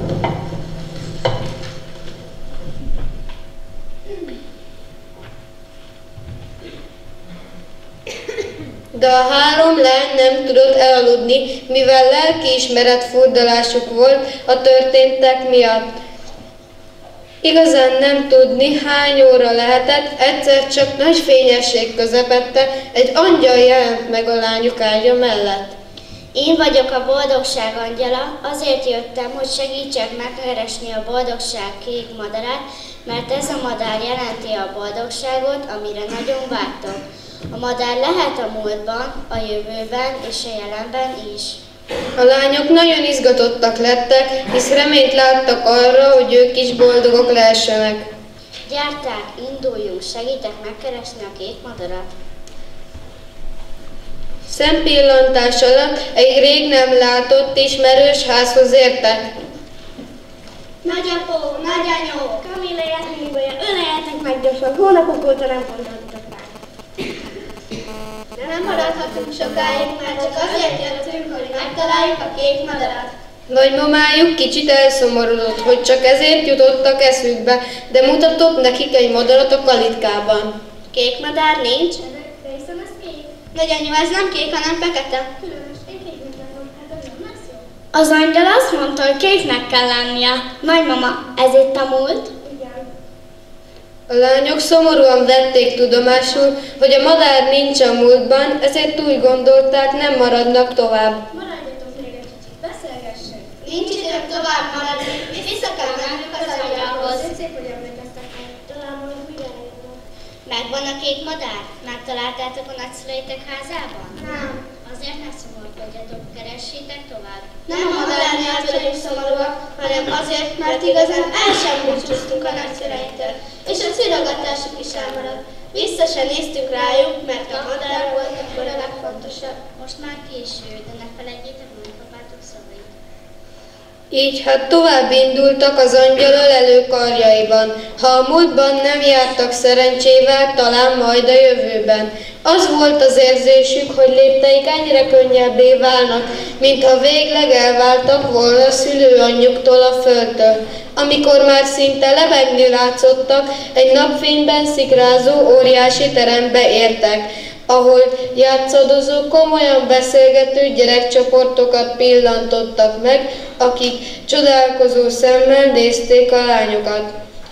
S18: De a három lány nem tudott elaludni, mivel lelkiismeret furdalásuk volt a történtek miatt. Igazán nem tudni, hány óra lehetett, egyszer csak nagy fényesség közepette egy angyal jelent meg a lányuk ágya mellett.
S5: Én vagyok a boldogság angyala, azért jöttem, hogy segítsek megkeresni a boldogság kék madarát, mert ez a madár jelenti a boldogságot, amire nagyon vágytok. A madár lehet a múltban, a jövőben és a jelenben is.
S18: A lányok nagyon izgatottak lettek, hisz reményt láttak arra, hogy ők is boldogok lehessenek.
S5: Gyertek, induljunk, segítek megkeresni a kék madarat.
S18: Szempillantás alatt egy rég nem látott ismerős házhoz értek.
S5: Nagyapó, nagyanyó, Kamilla Jászminibolya, öleljetek meg gyorsan, hónapok óta nem gondoltak rá. De nem maradhatunk sokáig, mert csak azért jöttünk, hogy megtaláljuk a kék madarat.
S18: Nagymamájuk kicsit elszomorodott, hogy csak ezért jutottak eszükbe, de mutatott nekik egy madarat a kalitkában.
S5: Kék madár nincs? Hiszem, ez kék. Nagyanyó, ez nem kék, hanem fekete. Különös, én kék mutatom, hát az nem lesz jó. Az angyal azt mondta, hogy kéknek kell lennie. Nagymama, ez itt a múlt?
S18: A lányok szomorúan vették tudomásul, hogy a madár nincs a múltban, ezért úgy gondolták, nem maradnak tovább.
S5: Maradjatok még egy kicsit, beszélgessünk. Nincs időm tovább maradni, vissza kell mennünk az angyalhoz. Szép, hogy emlékeztek meg, talán majd újra eljövök. Megvan a kék madár? Megtaláltátok a nagyszüleitek házában? Nem. Azért ne szomorkodjatok, keressétek tovább. Nem a madár miatt vagyunk szomorúak, hanem azért, mert igazán el sem búcsúztunk a nagyszüleinktől, és a cirogatásuk is elmaradt. Vissza se néztünk rájuk, mert a madár volt akkor a legfontosabb. Most már késő, de ne felejtjétek nagypapátok szavait.
S18: Így hát tovább indultak az angyal ölelő karjaiban. Ha a múltban nem jártak szerencsével, talán majd a jövőben. Az volt az érzésük, hogy lépteik ennyire könnyebbé válnak, mintha végleg elváltak volna a szülőanyjuktól a földtől. Amikor már szinte lebegni látszottak, egy napfényben szikrázó óriási terembe értek, ahol játszadozó, komolyan beszélgető gyerekcsoportokat pillantottak meg, akik csodálkozó szemmel nézték a lányokat.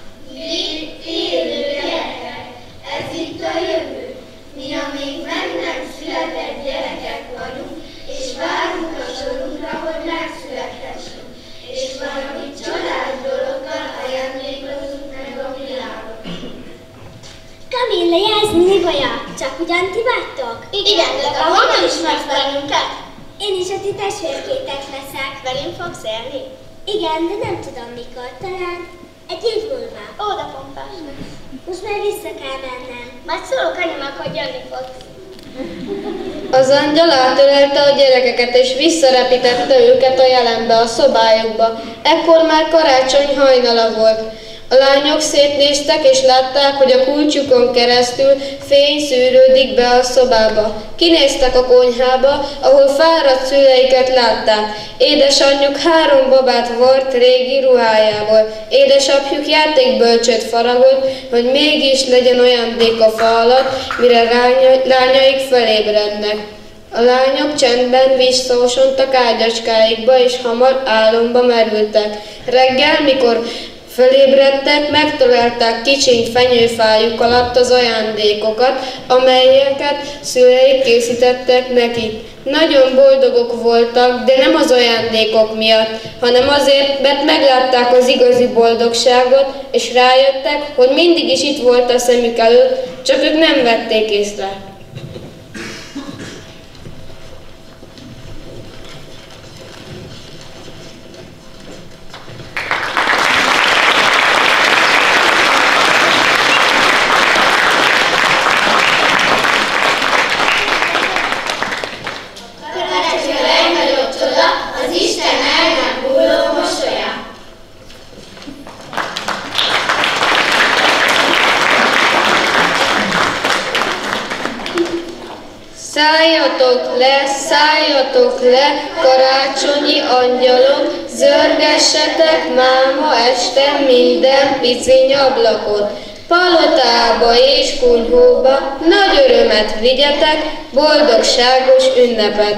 S5: Élő gyerekek, ez itt a jövő. Mi, amíg meg nem született gyerekek vagyunk, és várunk a sorunkra, hogy megszülethessünk, és valami csodás dologgal ajándékozunk meg a világot. Kamilla Jászminibolya, csak ugyan ti vagytok? Igen, de te honnan ismersz bennünket? Én is a ti testvérkétek leszek. Velünk fogsz élni? Igen, de nem tudom mikor, talán egy év múlva. Ó, de pompás. Most már vissza kell mennem. Majd szólok anyumak, hogy jönni fogsz.
S18: Az angyal átölelte a gyerekeket és visszarepítette őket a jelenbe, a szobájukba. Ekkor már karácsony hajnala volt. A lányok szétnéztek és látták, hogy a kulcsukon keresztül fény szűrődik be a szobába. Kinéztek a konyhába, ahol fáradt szüleiket látták. Édesanyjuk három babát vart régi ruhájából. Édesapjuk játékbölcsőt faragott, hogy mégis legyen ajándék a fa alatt, mire lányaik felébrednek. A lányok csendben visszaosontak ágyacskáikba, és hamar álomba merültek. Reggel, mikor Fölébredtek, megtalálták kicsiny fenyőfájuk alatt az ajándékokat, amelyeket szüleik készítettek nekik. Nagyon boldogok voltak, de nem az ajándékok miatt, hanem azért, mert meglátták az igazi boldogságot, és rájöttek, hogy mindig is itt volt a szemük előtt, csak ők nem vették észre. Szálljatok le, szálljatok le, karácsonyi angyalok, zörgessetek máma este minden piciny ablakot. Palotába és kunyhóba nagy örömet vigyetek, boldogságos ünnepet.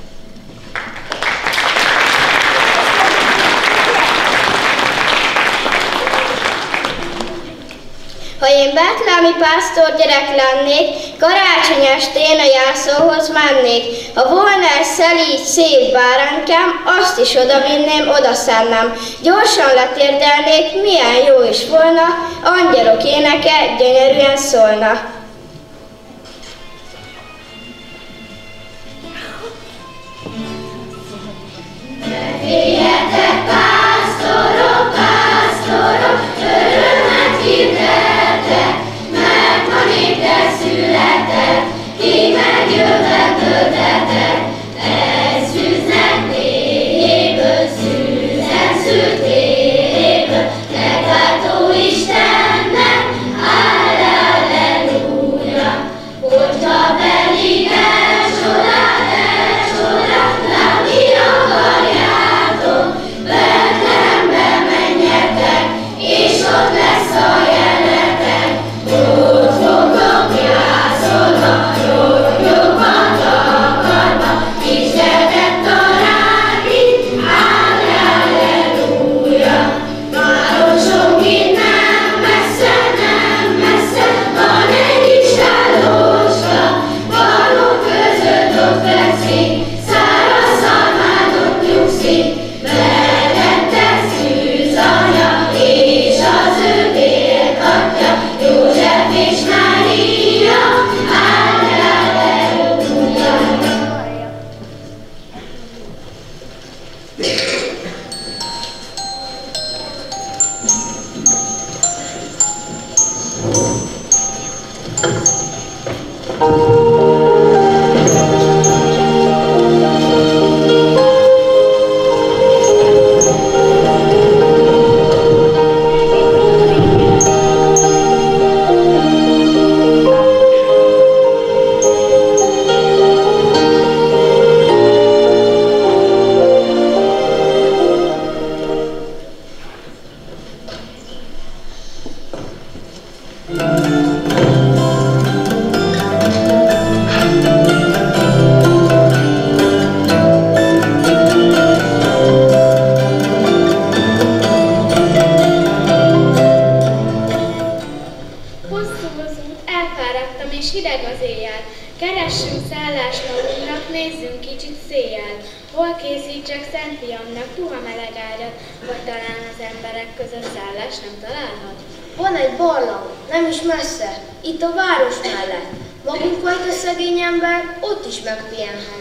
S3: Ha én bethlehemi pásztorgyerek lennék, karácsony estén a jászóhoz mennék. Ha volna egy szelíd, szép báránykám, azt is odavinném, odaszenném. Gyorsan letérdelnék, milyen jó is volna, angyalok éneke gyönyörűen szólna.
S6: Féljetek, pásztorok, pásztorok, örömet hirdetek, mert ma néktek született, ki megjövetöttetek. Egy szűznek téréből, szűzen szült téréből, megváltó Istennek, halleluja. Hogyha pedig elcsodát, elcsodát látni akarjátok, Betlehembe menjetek, és ott lesz a jelenetek. Ott fogok jászolva, rongyokban takarva, kisgyereket találni, halleluja. Városunk innen messze, nem messze, van egy kis hálóska, faluk között ott fekszik, száraz szalmán ott nyugszik. Belettek szűz anya, és az ő vérkatja, József és Mária, halleluja.
S20: Hosszú az út, elfáradtam és hideg az éjjel. Keressünk szállást magunknak, nézzünk kicsit széjjel. Hol készítsek Szent Fiamnak puha meleg ágyat, vagy talán az emberek között szállást nem találhat?
S3: Van egy barlang, nem is messze, itt a város mellett. Magunk volt a szegény ember, ott is megpihenhet.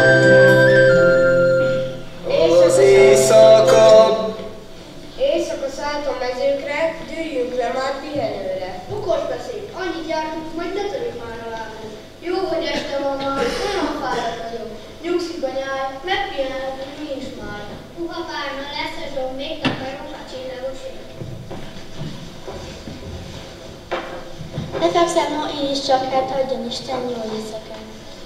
S4: Az éjszaka
S3: Éjszaka
S4: Legtöbbször ma én is csak, hát adjon Isten jó éjszakát.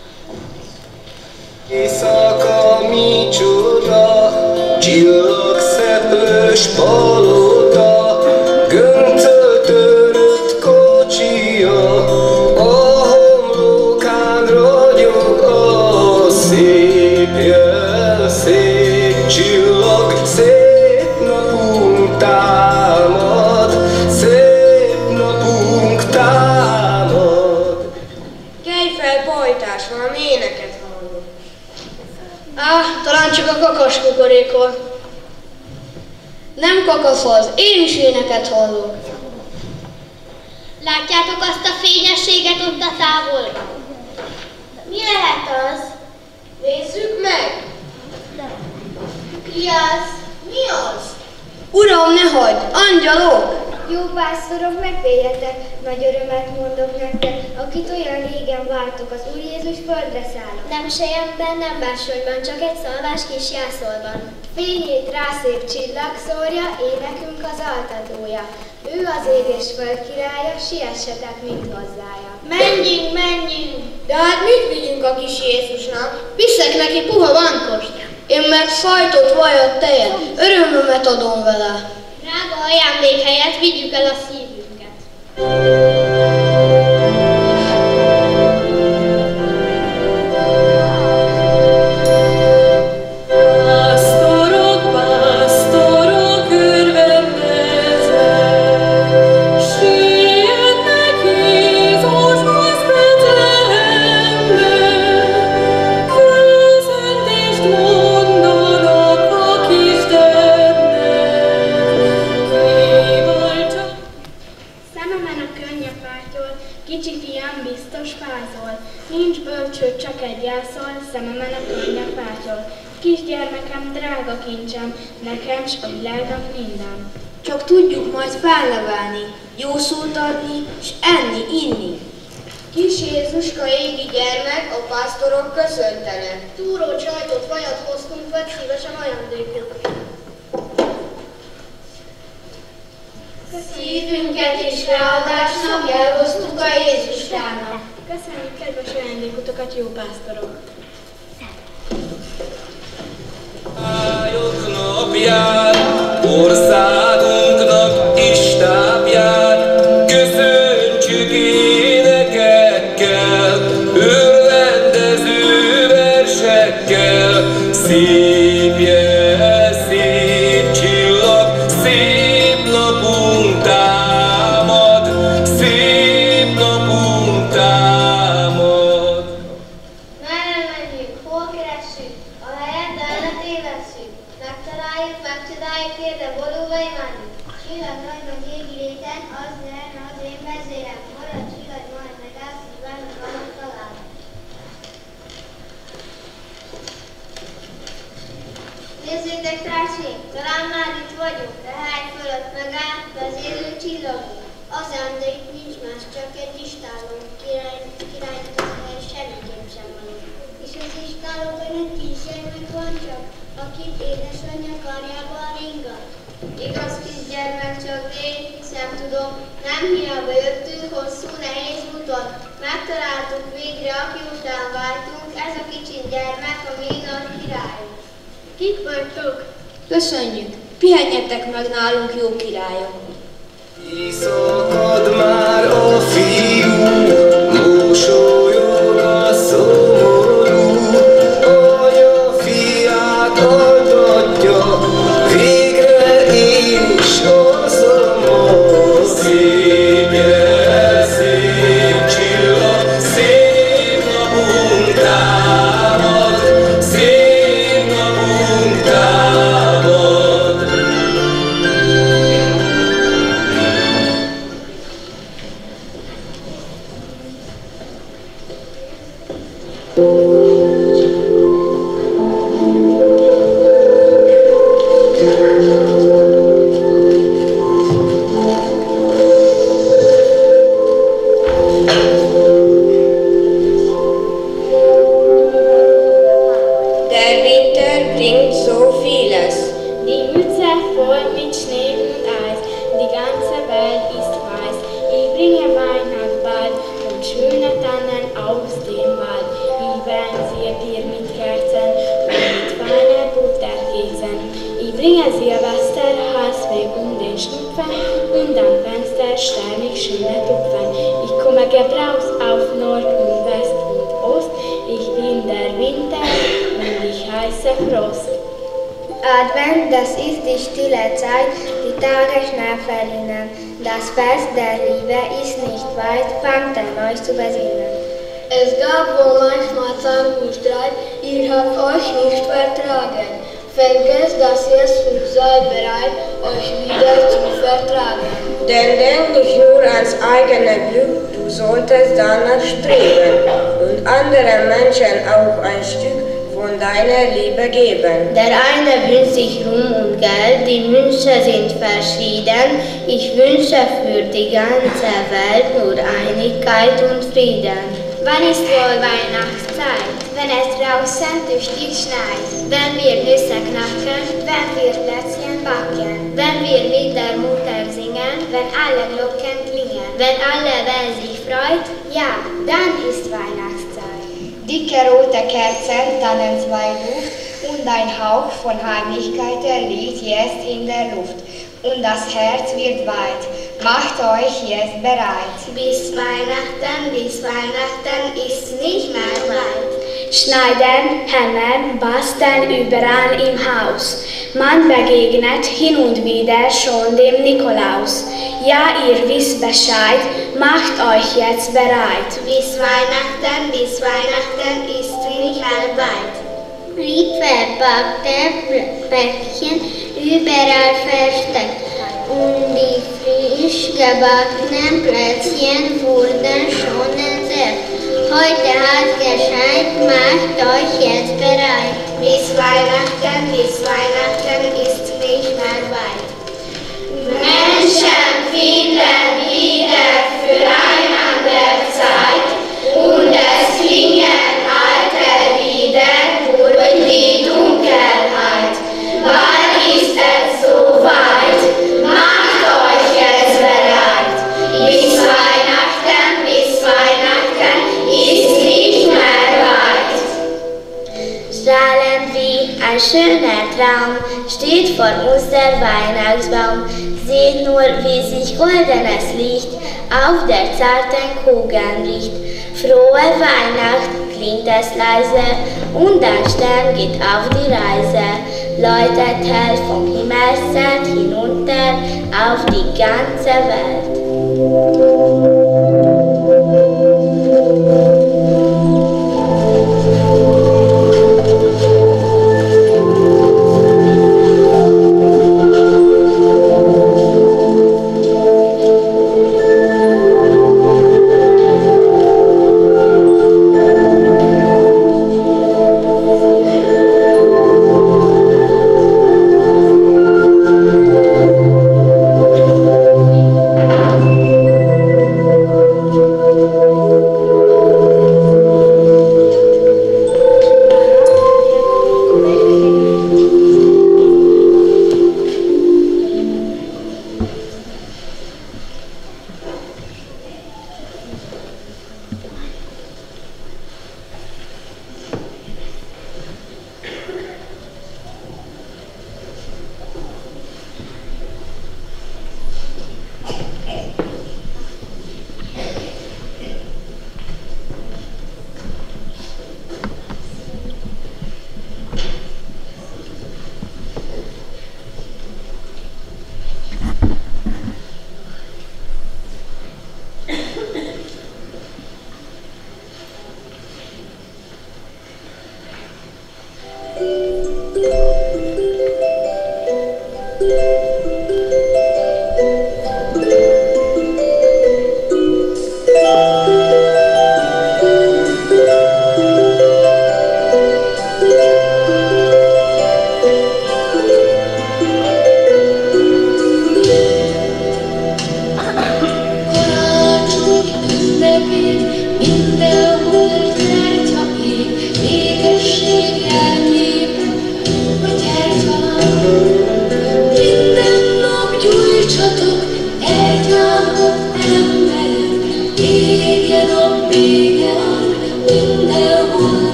S6: Éjszaka micsoda, csillagszepős palota, göncöl törött kocsia, a homlokán ragyog a szép jel, szép csillag, szép napunk támad, szép napunk támad.
S18: Kelj fel, pajtás, valami éneket hallok. Á, talán csak a kakas kukorékol. Nem kakasz az, én is éneket hallok.
S19: Látjátok azt a fényességet ott a távolban? Mi lehet az?
S18: Nézzük meg!
S19: Ki az? Mi az?
S18: Uram, ne hagyd! Angyalok!
S3: Jó pásztorok, megvéljetek, nagy örömet mondok nektek, akit olyan régen vártok, az Úr Jézus földre szállott.
S19: Nem selyemben, nem bársonyban, csak egy szalvás kis jászolban.
S3: Fényét rászép csillag szórja, énekünk az altadója. Ő az ég és föld királya, siessetek mind hozzája.
S18: Menjünk, menjünk! De hát mit vigyünk a kis Jézusnak? Viszek neki puha vankost. Én meg sajtot, vajat, tejet. Örömömet adom vele.
S19: Drága ajándék helyett vigyük el a szívünket.
S22: Pásztorok, pásztorok, örvendeznek, sietnek Jézushoz Betlehembe, köszöntést mondanak a kisdednek.
S3: Szememen a könnyepártól, kicsi fiam biztos fázol. Nincs bölcsőd, csak egy jászol, szememen a könnyepártól. Kisgyermekem, drága kincsem, nekem s a világnak minden.
S18: Csak tudjuk majd felnevelni, jó szót adni, s enni, inni. Kis Jézuska égi gyermek, a pásztorok köszöntenek.
S19: Túró csajtot, vajat hoztunk, vagy szívesen ajándékot.
S18: Szívünket is ráadásnak elhoztuk a Jézustának.
S3: Köszönjük kedves ajándékotokat, jó pásztorok!
S6: Ályok napját, országunknak istábját, köszöntsük énekekkel, örvendező versekkel. Szép jel, szép csillag, szép napunk támad, szép napunk támad.
S19: Merre menjünk, hol keressük, a helyet, de el ne tévesszük. Megtaláljuk, megcsodáljuk, térde bolóvá imádjuk. Csillag nagy vagy égi léten, az lenne az én vezérem. Marad csillag, majd megállsz, és benne vannak talál. Nézzétek, társaim, talán már itt vagyunk, de hány fölött megáll, vezérlő csillagunk. Az ám, de itt nincs más, csak egy istálunk, király, királynak az hely semmiképp sem van. És az istálóban egy kisgyermek van csak, akit édesanyja karjában ringat. Igaz, kisgyermek, csak én hiszem tudom, nem hiába jöttünk hosszú, nehéz úton. Megtaláltuk végre, aki után váltunk, ez a kicsi gyermek, a mi nagy királyunk.
S3: Kik vagytok?
S18: Köszönjük! Pihenjetek meg nálunk, jó királyok!
S6: Éjszakad már a fiú, mosolyog a szomorú, anya fiát altatja, végre én is hazamond. Szép jel, szép csillag, szép napunk támad, szép napunk támad.
S18: Der Winter bringt so vieles.
S3: Die Mütze voll mit Schnee und Eis, die ganze Welt ist weiß. Ich bringe Weihnacht bei
S2: schöne Tannen aus dem Wald, lieben sie dir mit Kerzen und mit feinen Butterkäsen. Ich bringe Silvester Halsweg um den Schnupfen und am Fenster stell mich schöne Tupfen. Ich komme gebraus auf Nord und West und Ost, ich bin der Winter und ich heiße Frost.
S3: Advent, das ist die stille Zeit, die Tage schnell verrinnen. Das Fest der Liebe ist nicht weit, fangt an euch zu besinnen.
S7: Es gab wohl manchmal Zank und Streit, ihr habt euch nicht vertragen. Vergesst das jetzt und seid bereit, euch wieder zu vertragen.
S23: Denn denk nicht nur ans eigene Glück, du solltest danach streben und anderen Menschen auch ein Stück von deiner Liebe geben.
S2: Der eine wünscht sich Ruhm und Geld, die Wünsche sind verschieden. Ich wünsche für die ganze Welt nur Einigkeit und Frieden.
S24: Wann ist wohl Weihnachtszeit? Wenn es draußen tüchtig schneit. Wenn wir Nüsse knacken, wenn wir Plätzchen backen. Wenn wir mit der Mutter singen, wenn alle Glocken klingen. Wenn alle Welt sich freut, ja, dann ist Weihnachtszeit.
S25: Dicke rote Kerzen, Tannenzweigduft und ein Hauch von Heimlichkeit liegt jetzt in der Luft. Und das Herz wird weit, macht euch jetzt bereit.
S24: Bis Weihnachten, bis Weihnachten ist nicht mehr weit.
S2: Schneiden, hämmern, basteln überall im Haus. Man begegnet hin und wieder schon dem Nikolaus. Ja, ihr wisst Bescheid, macht euch jetzt bereit.
S24: Bis Weihnachten, bis Weihnachten ist nicht mehr weit. Lieb verpackte Päckchen überall versteckt und die frisch gebackenen Plätzchen wurden schon entdeckt. Heute hat Geschenk, macht euch jetzt bereit. Bis Weihnachten, bis Weihnachten ist nicht mehr weit.
S26: Menschen finden wieder füreinander Zeit und es fliehen alte wieder durch die Dunkelheit. Wann ist es so weit? Macht euch jetzt bereit. Bis Weihnachten, bis Weihnachten ist nicht mehr weit.
S2: Strahlend wie ein schöner Traum steht vor uns der Weihnachtsbaum. Seht nur, wie sich goldenes Licht auf der zarten Kugel bricht. Frohe Weihnacht klingt es leise und ein Stern geht auf die Reise. Läutet hell vom Himmelszelt hinunter auf die ganze Welt.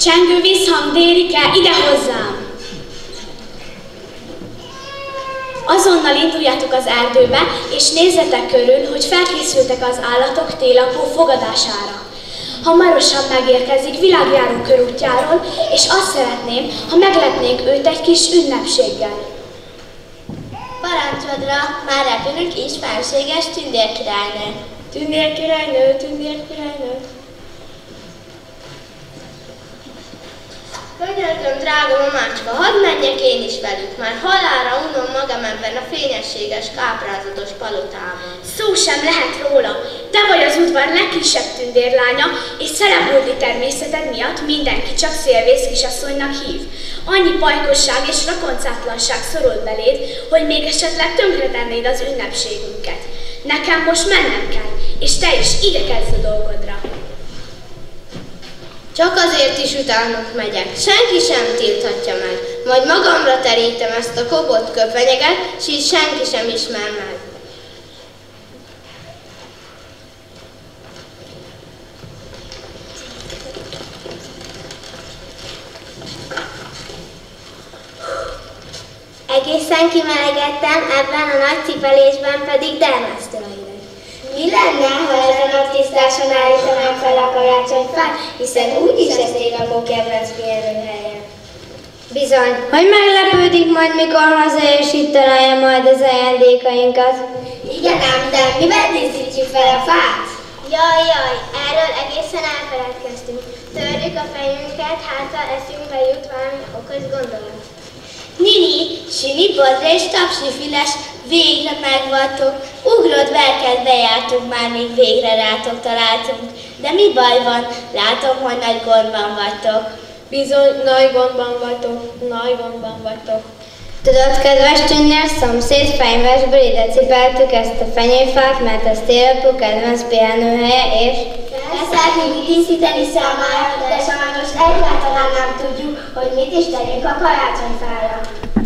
S8: Csengő visszhang Dérike, ide hozzám! Azonnal induljatok az erdőbe, és nézzetek körül, hogy felkészültek az állatok télapó fogadására. Hamarosan megérkezik világjáró körútjáról, és azt szeretném, ha meglepnénk őt egy kis ünnepséggel.
S2: Parancsodra már repülünk is, felséges tündérkirálynő.
S18: Tündérkirálynő, tündérkirálynő.
S19: Könyörgöm, drága mamácska, hadd menjek én is velük, már halálra unom magam ebben a fényességes, káprázatos palotában.
S8: Szó sem lehet róla. Te vagy az udvar legkisebb tündérlánya, és szelebuldi természeted miatt mindenki csak szélvész kisasszonynak hív. Annyi pajkosság és rakoncátlanság szorult beléd, hogy még esetleg tönkretennéd az ünnepségünket. Nekem most mennem kell, és te is ide kezd a dolgodra.
S19: Csak azért is utánuk megyek, senki sem tilthatja meg. Majd magamra terítem ezt a kobott köpenyeget, s így senki sem ismer meg.
S2: Egészen kimelegettem, ebben a nagy cipelésben pedig dermesztő a hideg. Mi lenne, ha ezen a tisztáson állítanám fel a karácsonyfát, hiszen úgyis ez télapó kedvenc pihenőhelye.
S24: Bizony, hogy meglepődik majd, mikor haza és itt találja majd az ajándékainkat.
S2: Igen ám, de mivel díszítjük fel a fát? Jaj, jaj, erről egészen elfeledkeztünk. Törjük a fejünket, hát ha eszünkbe jut valami okos gondolat. Nini, Sini, Bodra és Tapsi Füles, végre megvattok. Ugrott belket bejártunk már, míg végre rátok találtunk. De mi baj van? Látom, hogy nagy gondban vagytok.
S18: Bizony, nagy gondban vagytok, nagy gondban vagytok.
S24: Tudod, kedves tündér, szomszéd fenyvesből ide cipeltük ezt a fenyőfát, mert ez télapó kedvenc pihenőhelye, és...
S2: Leszertünk díszíteni számára, de sajnos egyáltalán nem tudjuk, hogy mit is tegyünk a karácsonyfára.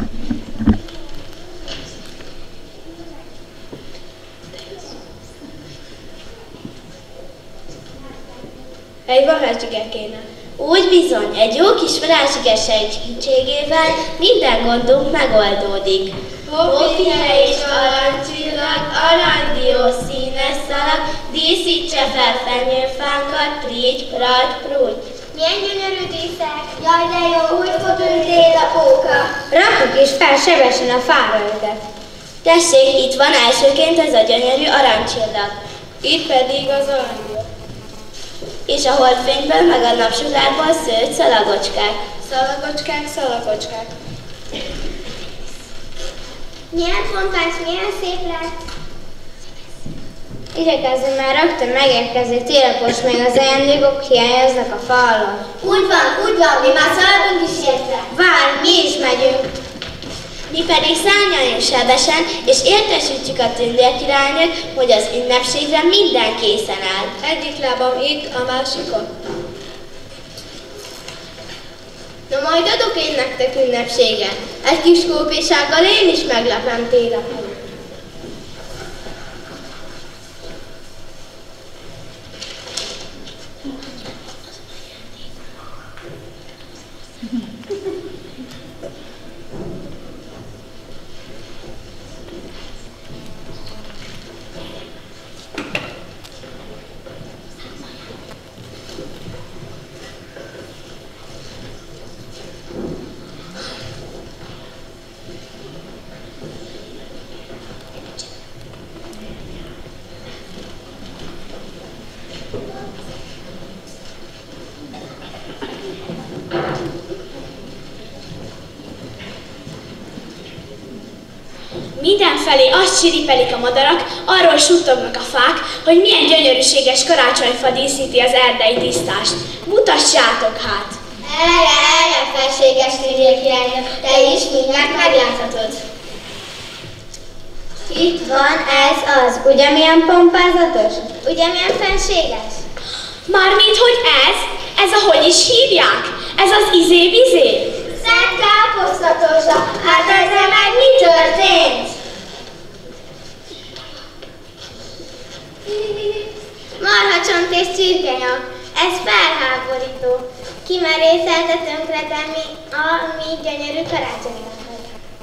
S19: Egy varázsige kéne.
S2: Úgy bizony, egy jó kis varázsige segítségével minden gondunk megoldódik. Hófia és aranycsillag, aranydió színes szalag, díszítse fel fenyőfánkat, prígy, pragy, prúgy. Milyen gyönyörű díszek! Jaj, de jó, úgy fogunk télapóka!
S24: Rakjuk is fel sebesen a fára őket.
S2: Tessék, itt van elsőként ez a gyönyörű aranycsillag.
S18: Itt pedig az aranydió.
S2: És a holdfényből meg a napsugárból szőtt szalagocskák.
S18: Szalagocskák, szalagocskák.
S2: Milyen pompás, milyen szép lett!
S24: Igyekezzünk már rögtön megérkezik télapós, még az ajándékok hiányoznak a fa alatt.
S2: Úgy van, úgy van, mi már szaladunk is érte.
S24: Várj, mi is megyünk.
S2: Mi pedig szárnyaljunk sebesen, és értesítjük a tündérkirálynőt, hogy az ünnepségre minden készen áll.
S18: Egyik lábam itt, a másik ott.
S19: Na majd adok én nektek ünnepséget. Egy kis kópésággal én is meglepem télapon.
S8: Mindenfelé azt csiripelik a madarak, arról suttognak a fák, hogy milyen gyönyörűséges karácsonyfa díszíti az erdei tisztást. Mutassátok hát!
S2: Erre, erre, felséges tündérkirálynő, te is mindjárt megláthatod. Itt van, ez az.
S24: Ugye milyen pompázatos?
S2: Ugye milyen fenséges?
S8: Mármint, hogy ez? Ez ahogy is hívják? Ez az izé-vizé?
S2: Szent káposztatózsa, hát ezzel meg mi történt? Marhacsont és csirkenyak, ez felháborító.
S24: kimerészelte tönkretenni a mi gyönyörű karácsonyunkat.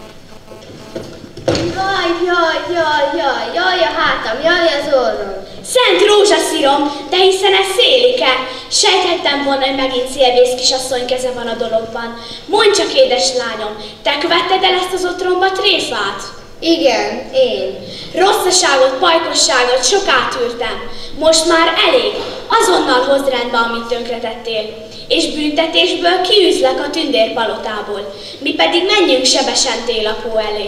S25: Jaj, jaj, jaj, jaj, jaj a hátam, jaj az orrom.
S8: Szent rózsaszírom, de hiszen ez Szélike. Sejthettem volna, hogy megint szélvész kisasszony keze van a dologban. Mondd csak, édes lányom, te követted el ezt az otromba tréfát?
S25: Igen, én.
S8: Rosszaságot, pajkosságot soká tűrtem. Most már elég. Azonnal hozd rendbe, amit tönkretettél. És büntetésből kiűzlek a tündérpalotából. Mi pedig menjünk sebesen télapó elé.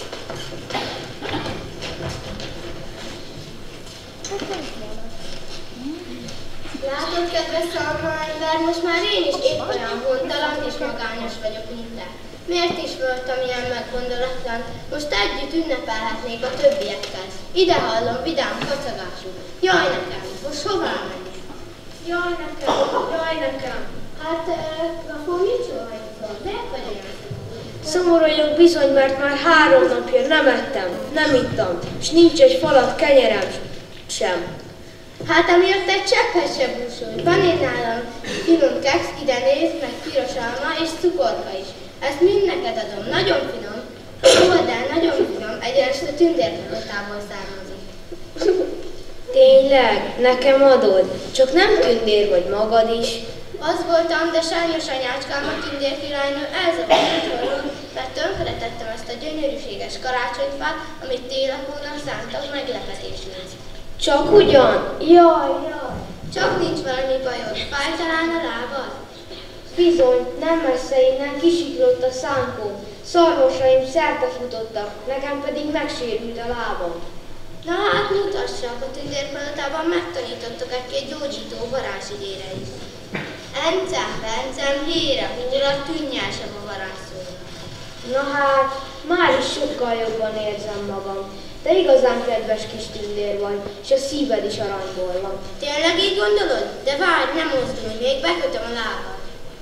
S25: Látod, kedves szalma ember, most már én is épp olyan hontalan és magányos vagyok, mint te. Miért is voltam ilyen meggondolatlan? Most együtt ünnepelhetnék a többiekkel. Ide hallom vidám kacagású. Jaj nekem, most hová menj? Jaj nekem, jaj nekem. Hát, akkor mit csináljuk? Miért vagy olyan?
S18: Szomorú vagyok bizony, mert már három napja nem ettem, nem ittam, és nincs egy falat kenyerem sem.
S25: Hát amiatt egy cseppet se búsulj. Van én nálam finom keksz, ide néz, meg piros alma és cukorka is. Ezt mind neked adom, nagyon finom. Fogadd el, nagyon finom, egyenest a tündérpalotából származik.
S18: Tényleg? Nekem adod? Csak nem tündér vagy magad is?
S25: Az voltam, de sajnos anyácskám a tündérkirálynő elzavart otthonról, mert tönkretettem ezt a gyönyörűséges karácsonyfát, amit télapónak szántak meglepetésül.
S18: Csak ugyan?
S25: Jaj, jaj. Csak nincs valami bajod. Fáj talán a lábad?
S18: Bizony, nem messze innen kisiklott a szánkó. Szarvasaim szerte futottak, nekem pedig megsérült a lábam.
S25: Na hát mutassak, a tündérpalotában megtanítottak egy-két gyógyító varázsidére is. Encem, bencem, hére, húra, tűnnyelsem a varázsszónak.
S18: Na hát, már is sokkal jobban érzem magam. Te igazán kedves kis tündér vagy, és a szíved is aranyból van.
S25: Tényleg így gondolod? De várj, nem mozdulj, még bekötöm a lábad.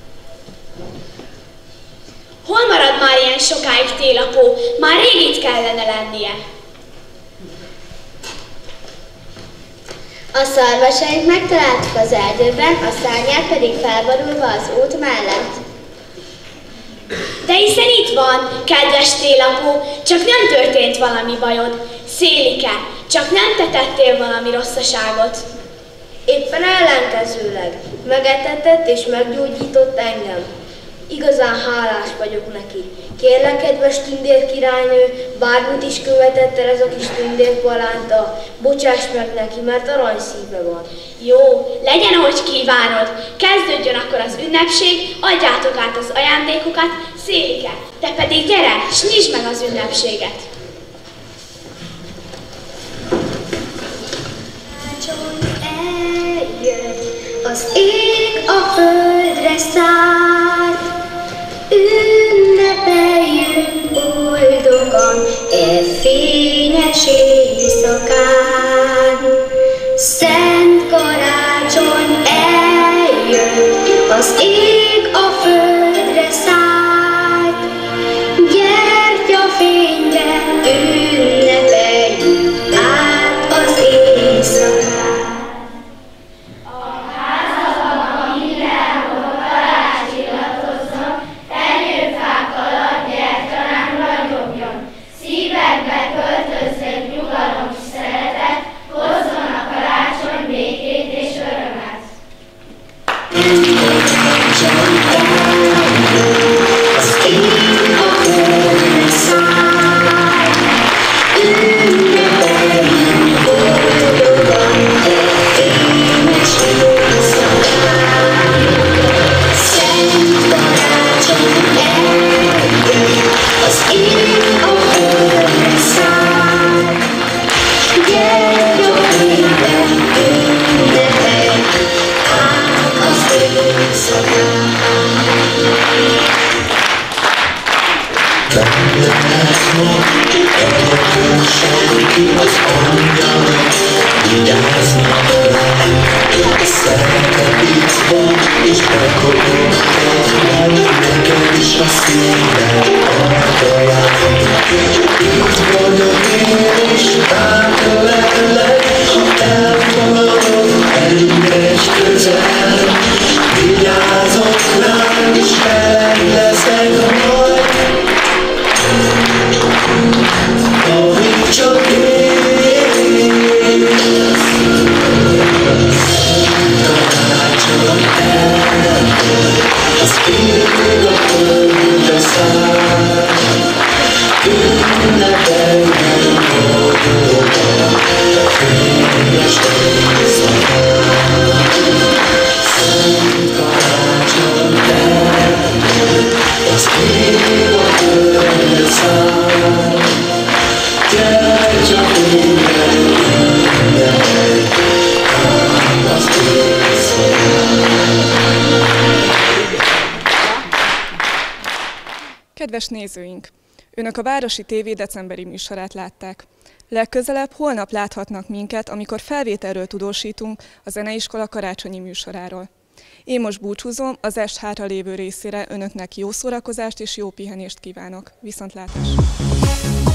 S8: Hol marad már ilyen sokáig télapó? Már rég itt kellene lennie.
S24: A szarvasaink megtaláltuk az erdőben, a szárnyát pedig felborulva az út mellett.
S8: De hiszen itt van, kedves télapó, csak nem történt valami bajod. Szélike, csak nem te tettél valami rosszaságot.
S18: Éppen ellenkezőleg, megetetett és meggyógyított engem. Igazán hálás vagyok neki. Kérlek, kedves tündérkirálynő, bármit is követett el ez a kis tündérpalánta, bocsáss meg neki, mert arany szíve van.
S8: Jó, legyen, ahogy kívánod. Kezdődjön akkor az ünnepség, adjátok át az ajándékokat. Szélike, te pedig gyere, s nyisd meg az ünnepséget.
S24: Eljött, az ég a földre szállt, ünnepeljünk boldogan e fényes éjszakán. Szent karácsony eljött, az ég a földre szállt, gyertyafényben ünnepeljünk át az éjszakán.
S6: Vigyázok
S1: Kedves nézőink! Önök a Városi té vé decemberi műsorát látták. Legközelebb holnap láthatnak minket, amikor felvételről tudósítunk a Zeneiskola karácsonyi műsoráról. Én most búcsúzom, az est hátra lévő részére önöknek jó szórakozást és jó pihenést kívánok. Viszontlátásra!